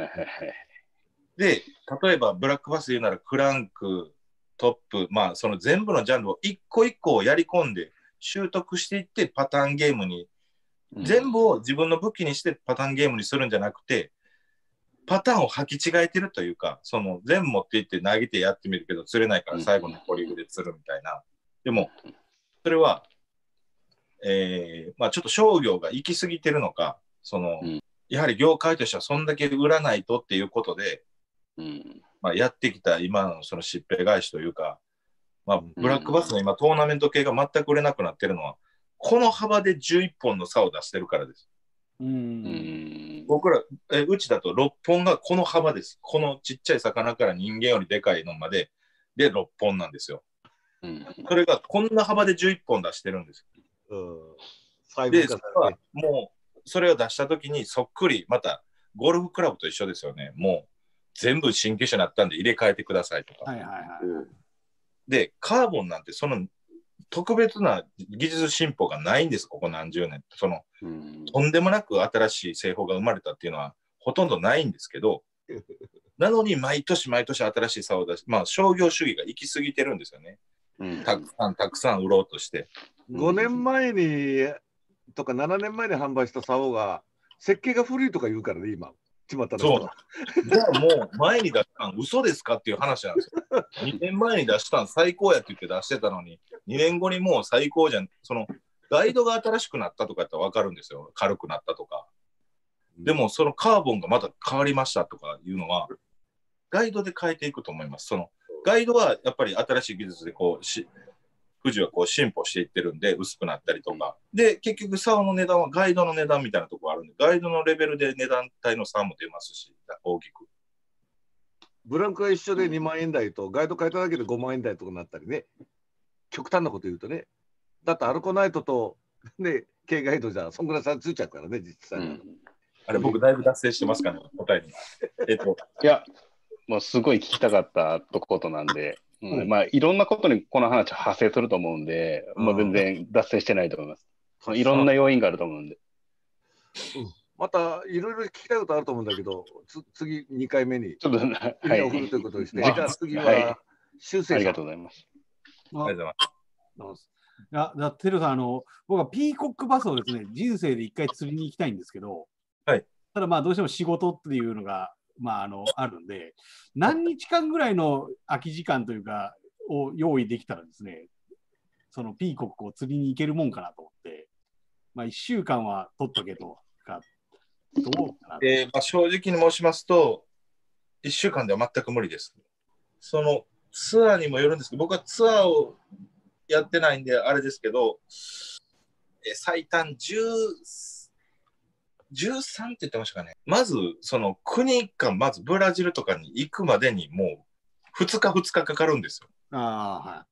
で、例えばブラックバスで言うならクランク、トップ、まあその全部のジャンルを一個一個をやり込んで習得していってパターンゲームに全部を自分の武器にしてパターンゲームにするんじゃなくて、パターンを履き違えてるというか、その全部持っていって投げてやってみるけど釣れないから最後のポリグで釣るみたいな。でも、それは、えー、まあちょっと商業が行き過ぎてるのか、その、やはり業界としてはそんだけ売らないとっていうことで、まあ、やってきた今のそのしっぺ返しというか、まあ、ブラックバスの今トーナメント系が全く売れなくなってるのは、この幅でじゅういっぽんの差を出してるからです。うん僕らえ、うちだとろっぽんがこの幅です。このちっちゃい魚から人間よりでかいのまででろっぽんなんですよ。うん、それがこんな幅でじゅういっぽん出してるんです。うん、で、それはもうそれを出したときにそっくりまたゴルフクラブと一緒ですよね。もう全部新機種になったんで入れ替えてくださいとか。はいはいはい、で、カーボンなんてその特別な技術進歩がないんです、ここ何十年。その、うん、とんでもなく新しい製法が生まれたっていうのはほとんどないんですけど、なのに毎年毎年新しい竿を出し、まあ商業主義が行き過ぎてるんですよね。うん、たくさんたくさん売ろうとして。
ごねんまえにとかななねんまえに販売した竿が設計が古いとか言うからね、今。
そう。じゃあもう前に出したん嘘ですかっていう話なんですよ。にねんまえに出したん最高やって言って出してたのに、にねんごにもう最高じゃん。そのガイドが新しくなったとかって分かるんですよ。軽くなったとか。でもそのカーボンがまた変わりましたとかいうのは、ガイドで変えていくと思います。そのガイドはやっぱり新しい技術でこうし、富士はこう進歩していってるんで薄くなったりとか。で、結局竿の値段はガイドの値段みたいなところあるんで、ガイドのレベルで値段帯の差も出ますし、大きく。
ブランクが一緒でにまんえん台と、ガイド変えただけでごまんえん台とかになったりね。極端なこと言うとね。だってアルコナイトと、ね、K ガイドじゃそんぐらい差ついちゃうからね、実際、うん、
あれ、僕だいぶ脱線してますかね、答えに。
えっと、いや、もうすごい聞きたかったとことなんで、うん、まあいろんなことにこの話派生すると思うんで、うん、もう全然脱線してないと思います。うん、いろんな要因があると思うんで。
うん、またいろいろ聞きたいことあると思うんだけど、つ次にかいめに。
ちょっと、はい。
送るということですね。じゃあ次は、修正さん。
ありがとうございます。
ありがとうございます。
いや、だテルさん、あの、僕はピーコックバスをですね、人生で一回釣りに行きたいんですけど、
はい。
ただまあどうしても仕事っていうのが、まあ、あのあるんで、何日間ぐらいの空き時間というかを用意できたらですね、そのピーコックを釣りに行けるもんかなと思って、まあ、いっしゅうかんは取っとけとか、どうかなと。
えーまあ、正直に申しますと、いっしゅうかんでは全く無理です。そのツアーにもよるんですけど、僕はツアーをやってないんであれですけど、え最短じゅう、じゅうさんって言ってましたかね。まず、その国か、まずブラジルとかに行くまでにもうふつかふつかかかるんですよ。
あ、はい、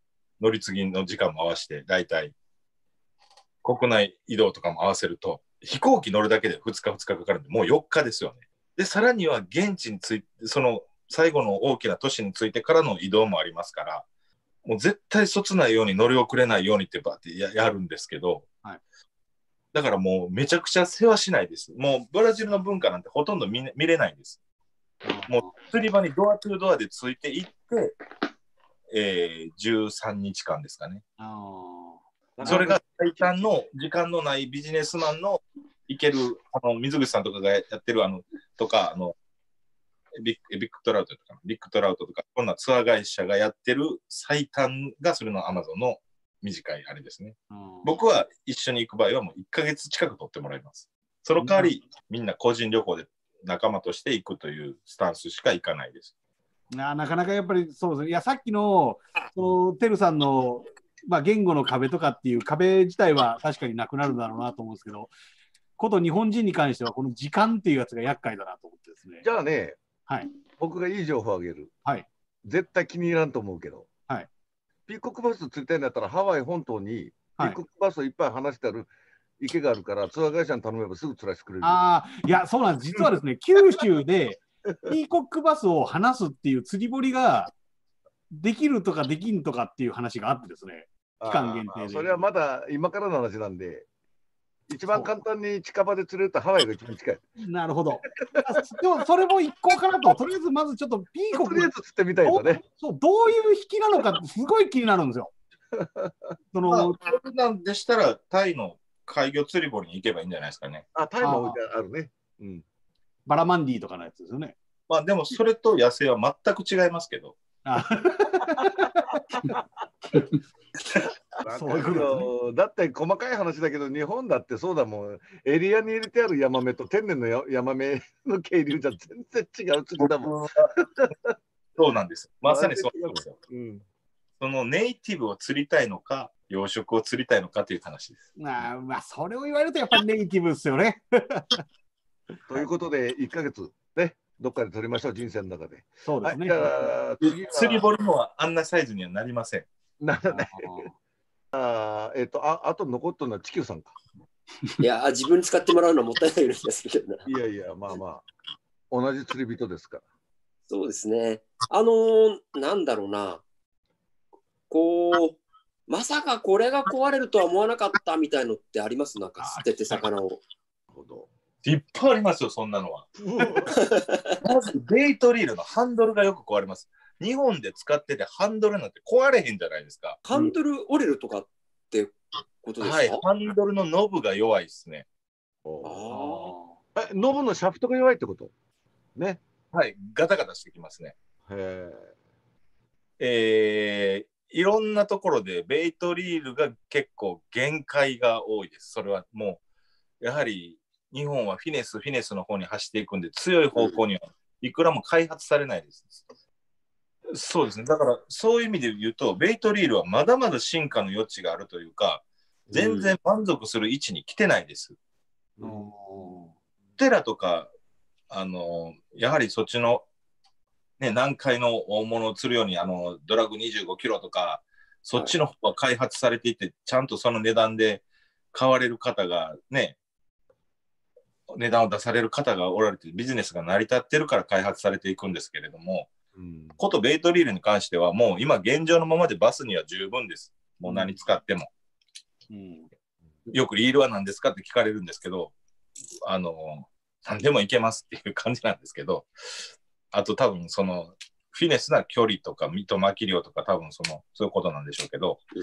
乗り継ぎの時間も合わせて、だいたい国内移動とかも合わせると、飛行機乗るだけでふつかふつかかかるんで、もうよっかですよね。で、さらには現地について、その最後の大きな都市についてからの移動もありますから、もう絶対そつないように乗り遅れないようにってバーって や, やるんですけど、はい、だからもうめちゃくちゃ世話しないです。もうブラジルの文化なんてほとんど 見, 見れないんです。 もう釣り場にドアトゥードアでついていって、えー、じゅうさんにちかんですかね。
あ
それが最短の時間のないビジネスマンの行ける、あの水口さんとかがやってるあのとか、あのビッグ、ビッグトラウトとか、ビッグトラウトとか、こんなツアー会社がやってる最短がそれのアマゾンの短いあれですね。僕は一緒に行く場合はもういっかげつ近く取ってもらいます。その代わり、みんな個人旅行で仲間として行くというスタンスしか行かないです。
ななかなかやっぱりそうですね。いや、さっきの、そのてるさんの、まあ、言語の壁とかっていう壁自体は確かになくなるんだろうなと思うんですけど、こと日本人に関してはこの時間っていうやつが厄介だなと思ってですね。
じゃあね、
はい、
僕がいい情報をあげる。
はい、
絶対気に入らんと思うけど、
はい、
ピーコックバス釣りたいんだったらハワイ本島にピーコックバスをいっぱい離してある池があるから、ツアー会社に頼めばすぐ釣らせてくれる。
ああ、いや、そうなんです。実はですね、九州でピーコックバスを離すっていう釣り堀ができるとかできんとかっていう話があってですね、期間限定で。
それはまだ今からの話なんで、一番簡単に近場で釣れるとハワイが一番近い。
なるほど。でもそれも一向かなと、とりあえずまずちょっとピーコック。
とりあえず釣ってみたいとね。
そう、どういう引きなのかってすごい気になるんですよ。
その、まあ、それなんでしたら、タイの海魚釣り堀に行けばいいんじゃないですかね。
あ、タイもあるね。うん。
バラマンディとかのやつですよね。
まあでもそれと野生は全く違いますけど。あ
そういうことね、だって細かい話だけど、日本だってそうだもん。エリアに入れてあるヤマメと天然のヤマメの渓流じゃ全然違う釣りだもん。
そうなんです。まさにそうなんですよ。
うん、
そのネイティブを釣りたいのか、養殖を釣りたいのかという話です。
あまあ、それを言われるとやっぱりネイティブですよね。
ということで、いっかげつね、どっかで取りましょう、人生の中で。
そうですね。
はい、次釣り堀もはあんなサイズにはなりません。
ならない。あえっ、ー、とあ、あと残ったのは地球さんか。
いや、自分使ってもらうのはもったいないような気がするけどな。
いやいや、まあまあ、同じ釣り人ですから。
そうですね。あのー、なんだろうな。こう、まさかこれが壊れるとは思わなかったみたいのってあります？なんか捨てて魚を。
いっぱいありますよ、そんなのは。まず、ベイトリールのハンドルがよく壊れます。日本で使っててハンドルなんて壊れへんじゃないですか。
ハンドル折れるとかってことですか？
はい、ハンドルのノブが弱いですね。
ああ。え、ノブのシャフトが弱いってことね。
はい、ガタガタしてきますね。
へ
え。えー、いろんなところでベイトリールが結構限界が多いです。それはもう、やはり日本はフィネス、フィネスの方に走っていくんで、強い方向にはいくらも開発されないです。うん、そうですね。だから、そういう意味で言うと、ベイトリールはまだまだ進化の余地があるというか、全然満足する位置に来てないです。うん、テラとか、あの、やはりそっちの、ね、南海の大物を釣るように、あの、ドラグにじゅうごキロとか、そっちの方が開発されていて、はい、ちゃんとその値段で買われる方がね、値段を出される方がおられて、ビジネスが成り立ってるから開発されていくんですけれども、うん、ことベイトリールに関しては、もう今現状のままでバスには十分です。もう何使っても。うん、よくリールは何ですかって聞かれるんですけど、あの、何でもいけますっていう感じなんですけど、あと多分その、フィネスな距離とか、糸巻き量とか多分その、そういうことなんでしょうけど、うん、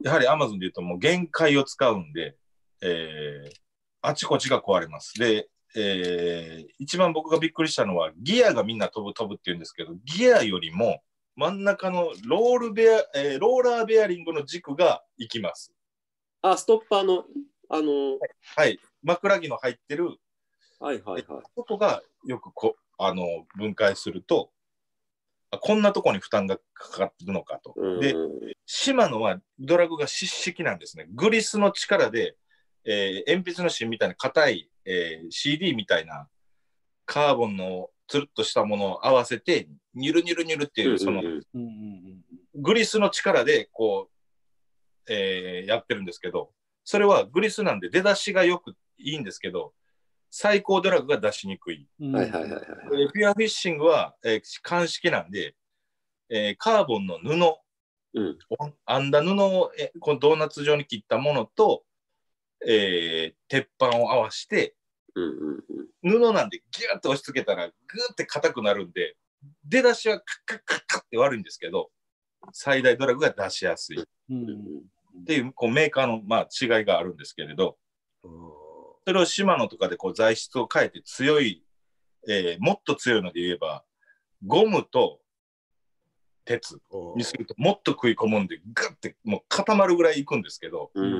やはり Amazon で言うともう限界を使うんで、えー、あちこちが壊れます。で、えー、一番僕がびっくりしたのは、ギアがみんな飛ぶ飛ぶって言うんですけど、ギアよりも真ん中のロールベア、えー、ローラーベアリングの軸が行きます。
あ、ストッパーの、あのー、
はい、はい、枕木の入ってる、
はいはいはい。
そこがよくこあの分解すると、こんなところに負担がかかってるのかと。で、シマノはドラグが湿式なんですね。グリスの力で、えー、鉛筆の芯みたいな硬い、えー、シーディー みたいなカーボンのつるっとしたものを合わせてニュルニュルニュルっていうそのグリスの力でこう、えー、やってるんですけど、それはグリスなんで出だしがよくいいんですけど最高ドラグが出しにくい。ピュアフィッシングは、えー、乾式なんで、えー、カーボンの布、うん、編んだ布を、えー、このドーナツ状に切ったものとえー、鉄板を合わせて
うんうん
布なんでギュッと押し付けたらグーって硬くなるんで、出だしはカッカッカッカッって悪いんですけど、最大ドラグが出しやすいっていう、こうメーカーのまあ違いがあるんですけれど、それをシマノとかでこう材質を変えて強い、えー、もっと強いので言えば、ゴムと鉄にするともっと食い込むんで、グッてもう固まるぐらいいくんですけど、
うん、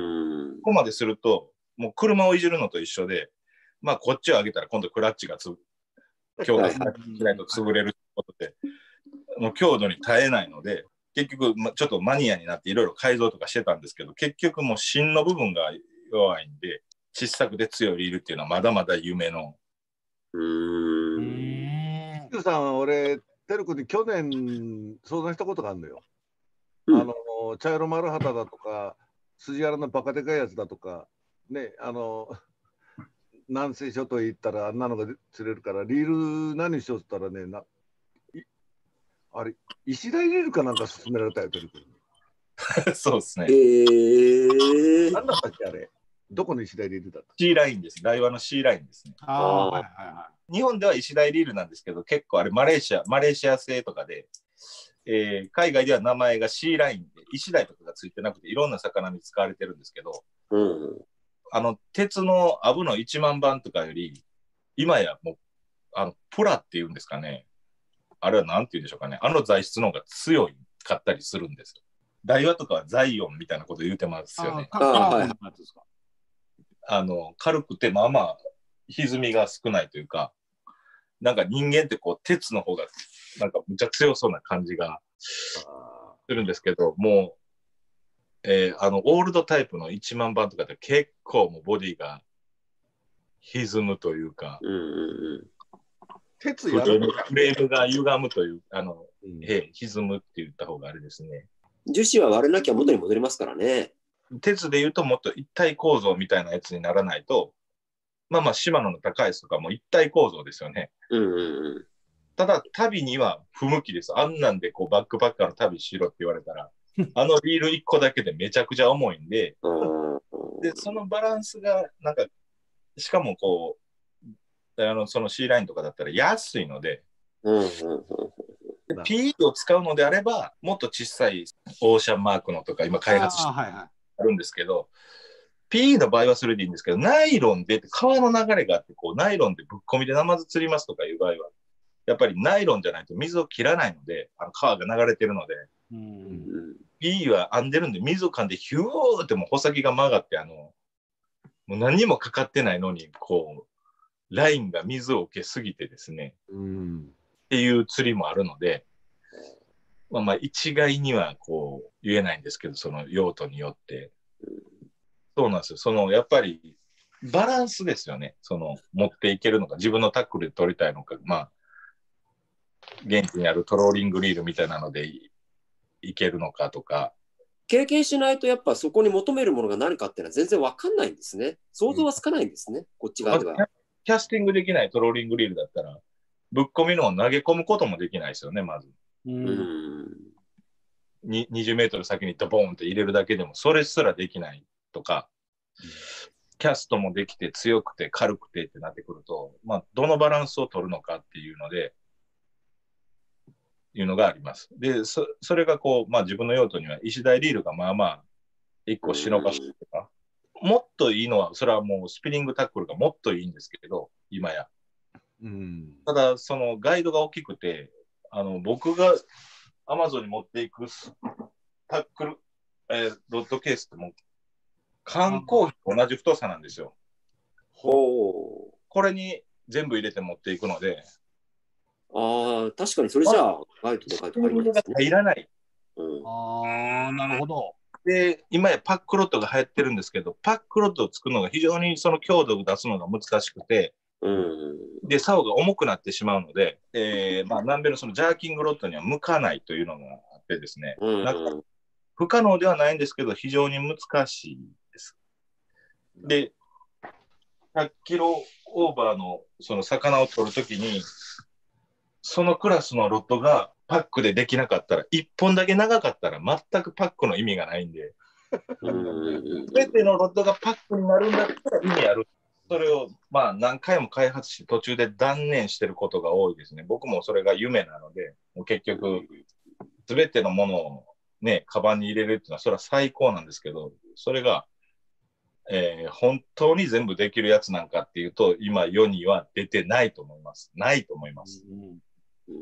ここまですると、もう車をいじるのと一緒で、まあこっちを上げたら今度クラッチがつ強度しないと潰れることで、もう強度に耐えないので、結局、ま、ちょっとマニアになっていろいろ改造とかしてたんですけど、結局もう芯の部分が弱いんで、小さくて強いリールっていうのはまだまだ夢の。
うーん。
Q さんは俺、てるくんに去年相談したことがあるのよ。
うん、
あの茶色丸旗だとか、筋荒のバカでかいやつだとか、ね、あの南西諸島へ行ったらあんなのが釣れるから、リール何しようって言ったらね、なあれ、石台リールかなんか勧められたよ、てるくんに。
そうですね。
えー、
何だったっけ、あれ。どこの石台リールだった？
C ラインです。大和の C ラインですね。
ああ、はいはいは
日本では石台リールなんですけど、結構あれマレーシア、マレーシア製とかで、えー、海外では名前が C ラインで、石台とかがついてなくて、いろんな魚に使われてるんですけど、
うん、
あの、鉄のアブのいちまんばんとかより、今やもう、あの、プラっていうんですかね。あれはなんて言うんでしょうかね。あの材質の方が強いかったりするんですよ。大和とかはザイオンみたいなこと言うてますよね。
ああ、はい。
あの、軽くて、まあまあ、歪みが少ないというか、なんか人間ってこう、鉄の方が、なんかむちゃ強そうな感じがするんですけど、もう、えー、あの、オールドタイプのいちまんばんとかって結構もうボディが歪むというか、
うんうん
鉄
フレーム
やるのか。
フレームが歪むという、あの、
うん
えー、歪むって言った方があれですね。
樹脂は割れなきゃ元に戻りますからね。
鉄で言うともっと一体構造みたいなやつにならないと、まあまあ、シマノの高いやつとかも一体構造ですよね。
うんうんうん。
ただ、旅には不向きです。あんなんでこうバックパッカーの旅しろって言われたら、あのリールいっこだけでめちゃくちゃ重いんで、で、そのバランスが、なんか、しかもこう、あのその C ラインとかだったら安いので、
うんうんうん、
ピー を使うのであれば、もっと小さいオーシャンマークのとか今開発してあるんですけど、ピー の場合はそれでいいんですけど、ナイロンで、川の流れがあって、こう、ナイロンでぶっ込みでナマズ釣りますとかいう場合は、やっぱりナイロンじゃないと水を切らないので、あの川が流れてるので、
うん、
ピー は編んでるんで、水を噛んでヒューってもう穂先が曲がって、あの、もう何にもかかってないのに、こう、ラインが水を受けすぎてですね、
うん、
っていう釣りもあるので、まあまあ一概にはこう言えないんですけど、その用途によって。そうなんですよ。そのやっぱりバランスですよね。その持っていけるのか、自分のタックルで取りたいのか、まあ、現地にあるトローリングリールみたいなので い, いけるのかとか。
経験しないとやっぱそこに求めるものが何かっていうのは全然わかんないんですね。想像はつかないんですね、うん、こっち側では。
キャスティングできないトローリングリールだったら、ぶっ込みのを投げ込むこともできないですよね、まず。
うん、
ににじゅうメートル先にドボンって入れるだけでも、それすらできないとか、うん、キャストもできて強くて軽くてってなってくると、まあ、どのバランスを取るのかっていうので、いうのがあります。で、そ, それがこう、まあ自分の用途には石台リールがまあまあ、一個忍ばしてとか、うん、もっといいのは、それはもうスピニングタックルがもっといいんですけど、今や。うん、ただ、そのガイドが大きくて、あの、僕がアマゾンに持っていくタックル、えー、ロッドケースってもう、缶コーヒーと同じ太さなんですよ。
ほう。
これに全部入れて持っていくので、
ああ、確かにそれじゃあ、ガイドでガイド入りますね。
入らない。
うん、ああ、なるほど。
で、今やパックロッドが流行ってるんですけど、パックロッドを作るのが非常にその強度を出すのが難しくて、
うん、で、
竿が重くなってしまうので、えー、まあ、南米のそのジャーキングロッドには向かないというのがあってですね、うん、なんか不可能ではないんですけど、非常に難しいです。で、ひゃっキロオーバーのその魚を取るときに、そのクラスのロッドがパックでできなかったら、いっぽんだけ長かったら全くパックの意味がないんで、すべてのロッドがパックになるんだったら意味ある。それをまあ何回も開発し途中で断念してることが多いですね。僕もそれが夢なので、もう結局全てのものをね、カバンに入れるっていうのはそれは最高なんですけど、それが、えー、本当に全部できるやつなんかっていうと、今世には出てないと思います。ないと思います。
うん、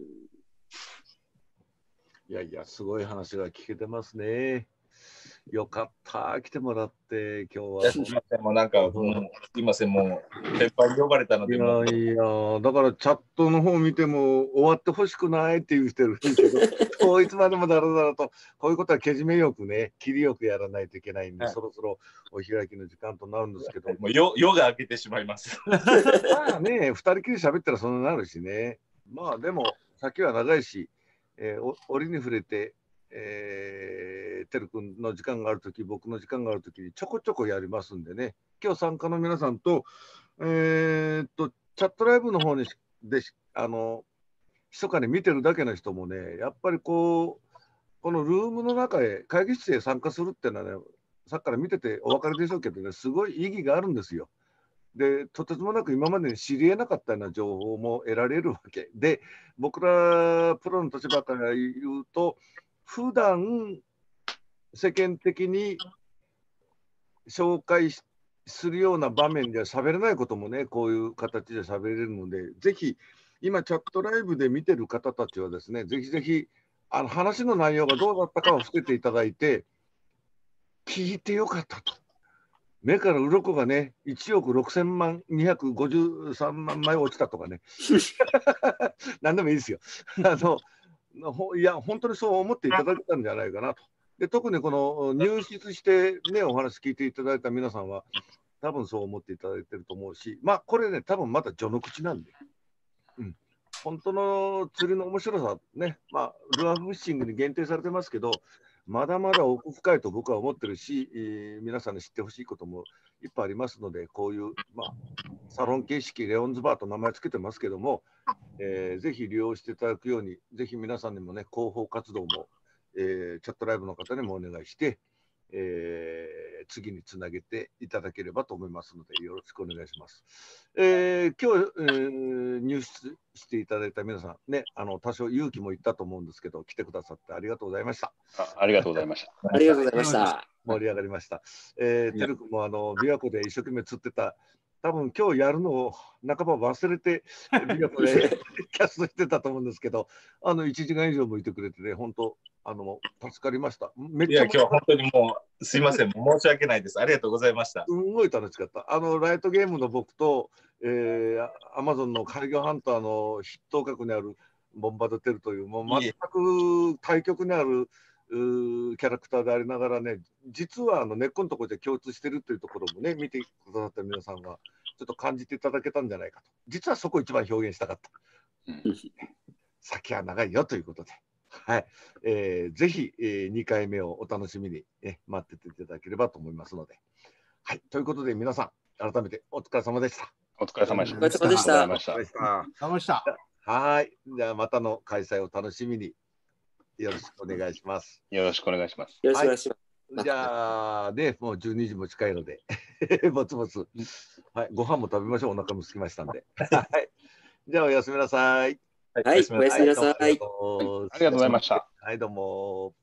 いやいや、すごい話が聞けてますね。よかった、来てもらって、今日は。
すみません、もうなんか、もうすみません、もう、先輩に呼ばれたので、
いやいや、だからチャットの方見ても、終わってほしくないって言う人いるんですけど、そういつまでもだらだらと、こういうことはけじめよくね、切りよくやらないといけないんで、はい、そろそろお開きの時間となるんですけど。
もう夜夜が明けてしまいます。
まあね、二人きり喋ったらそんなになるしね。まあでも、先は長いし、えー、折に触れて、えー、てるくんの時間があるとき、僕の時間があるときにちょこちょこやりますんでね、今日参加の皆さんと、えー、っと、チャットライブの方にで、あの、密かに見てるだけの人もね、やっぱりこう、このルームの中へ、会議室へ参加するっていうのはね、さっきから見ててお分かりでしょうけどね、すごい意義があるんですよ。で、とてつもなく今までに知り得なかったような情報も得られるわけで、僕らプロの立場から言うと、普段世間的に紹介するような場面では喋れないこともね、こういう形で喋れるので、ぜひ今チャットライブで見てる方たちはですね、ぜひぜひあの話の内容がどうだったかを伏せていただいて、聞いてよかったと。目から鱗がね、いちおくろくせんまんにひゃくごじゅうさんまんまい落ちたとかね。何でもいいですよ。あのいや、本当にそう思っていただけたんじゃないかなと。で、特にこの入室して、ね、お話聞いていただいた皆さんは、多分そう思っていただいてると思うし、まあ、これね、多分まだ序の口なんで、うん、本当の釣りの面白さ、ね、まあ、ルアーフィッシングに限定されてますけど、まだまだ奥深いと僕は思ってるし、えー、皆さんに知ってほしいこともいっぱいありますので、こういう、まあ、サロン形式、レオンズバーと名前つけてますけども、えー、ぜひ利用していただくように、ぜひ皆さんにもね、広報活動も、えー、チャットライブの方にもお願いして、えー、次につなげていただければと思いますので、よろしくお願いします。えー、今日、えー、入室していただいた皆さん、ね、あの多少勇気もいったと思うんですけど、来てくださってありがとうございました。
あ, ありがとうございました。
ありがとうございました。
盛り上がりました。えー、てるくんもあの琵琶湖で一生懸命釣ってた、多分今日やるのを半ば忘れて、琵琶湖でキャストしてたと思うんですけど、あのいちじかん以上もいてくれてね、本当、あの助かりました。
めっちゃいや、今日本当にもう、すいません、申し訳ないです。ありがとうございました。
すごい楽しかった。あのライトゲームの僕と、えー、アマゾンの海魚ハンターの筆頭格にあるボンバードテルという、もう全く対極にあるキャラクターでありながらね、実はあの根っこのところで共通してるっていうところもね、見てくださった皆さんがちょっと感じていただけたんじゃないかと。実はそこ一番表現したかった。うん、先は長いよということで。はい、えー、ぜひ、えー、にかいめをお楽しみに、ね、待ってていただければと思いますので。はい、ということで皆さん、改めてお疲れ様でした。
お疲れ様でした。
お疲れ様でした。
お疲れ様でした。はい、じゃあまたの開催を楽しみによろしくお願いします。
よろしくお願いします。
よろしくお願いします。
はい、じゃあね、もうじゅうにじも近いので、ぼつぼつ、はい、ご飯も食べましょう。お腹も空きましたんで。はい、じゃあおやすみなさい。
はい、おやすみなさい。
ありがとうございました。
はい、どうも。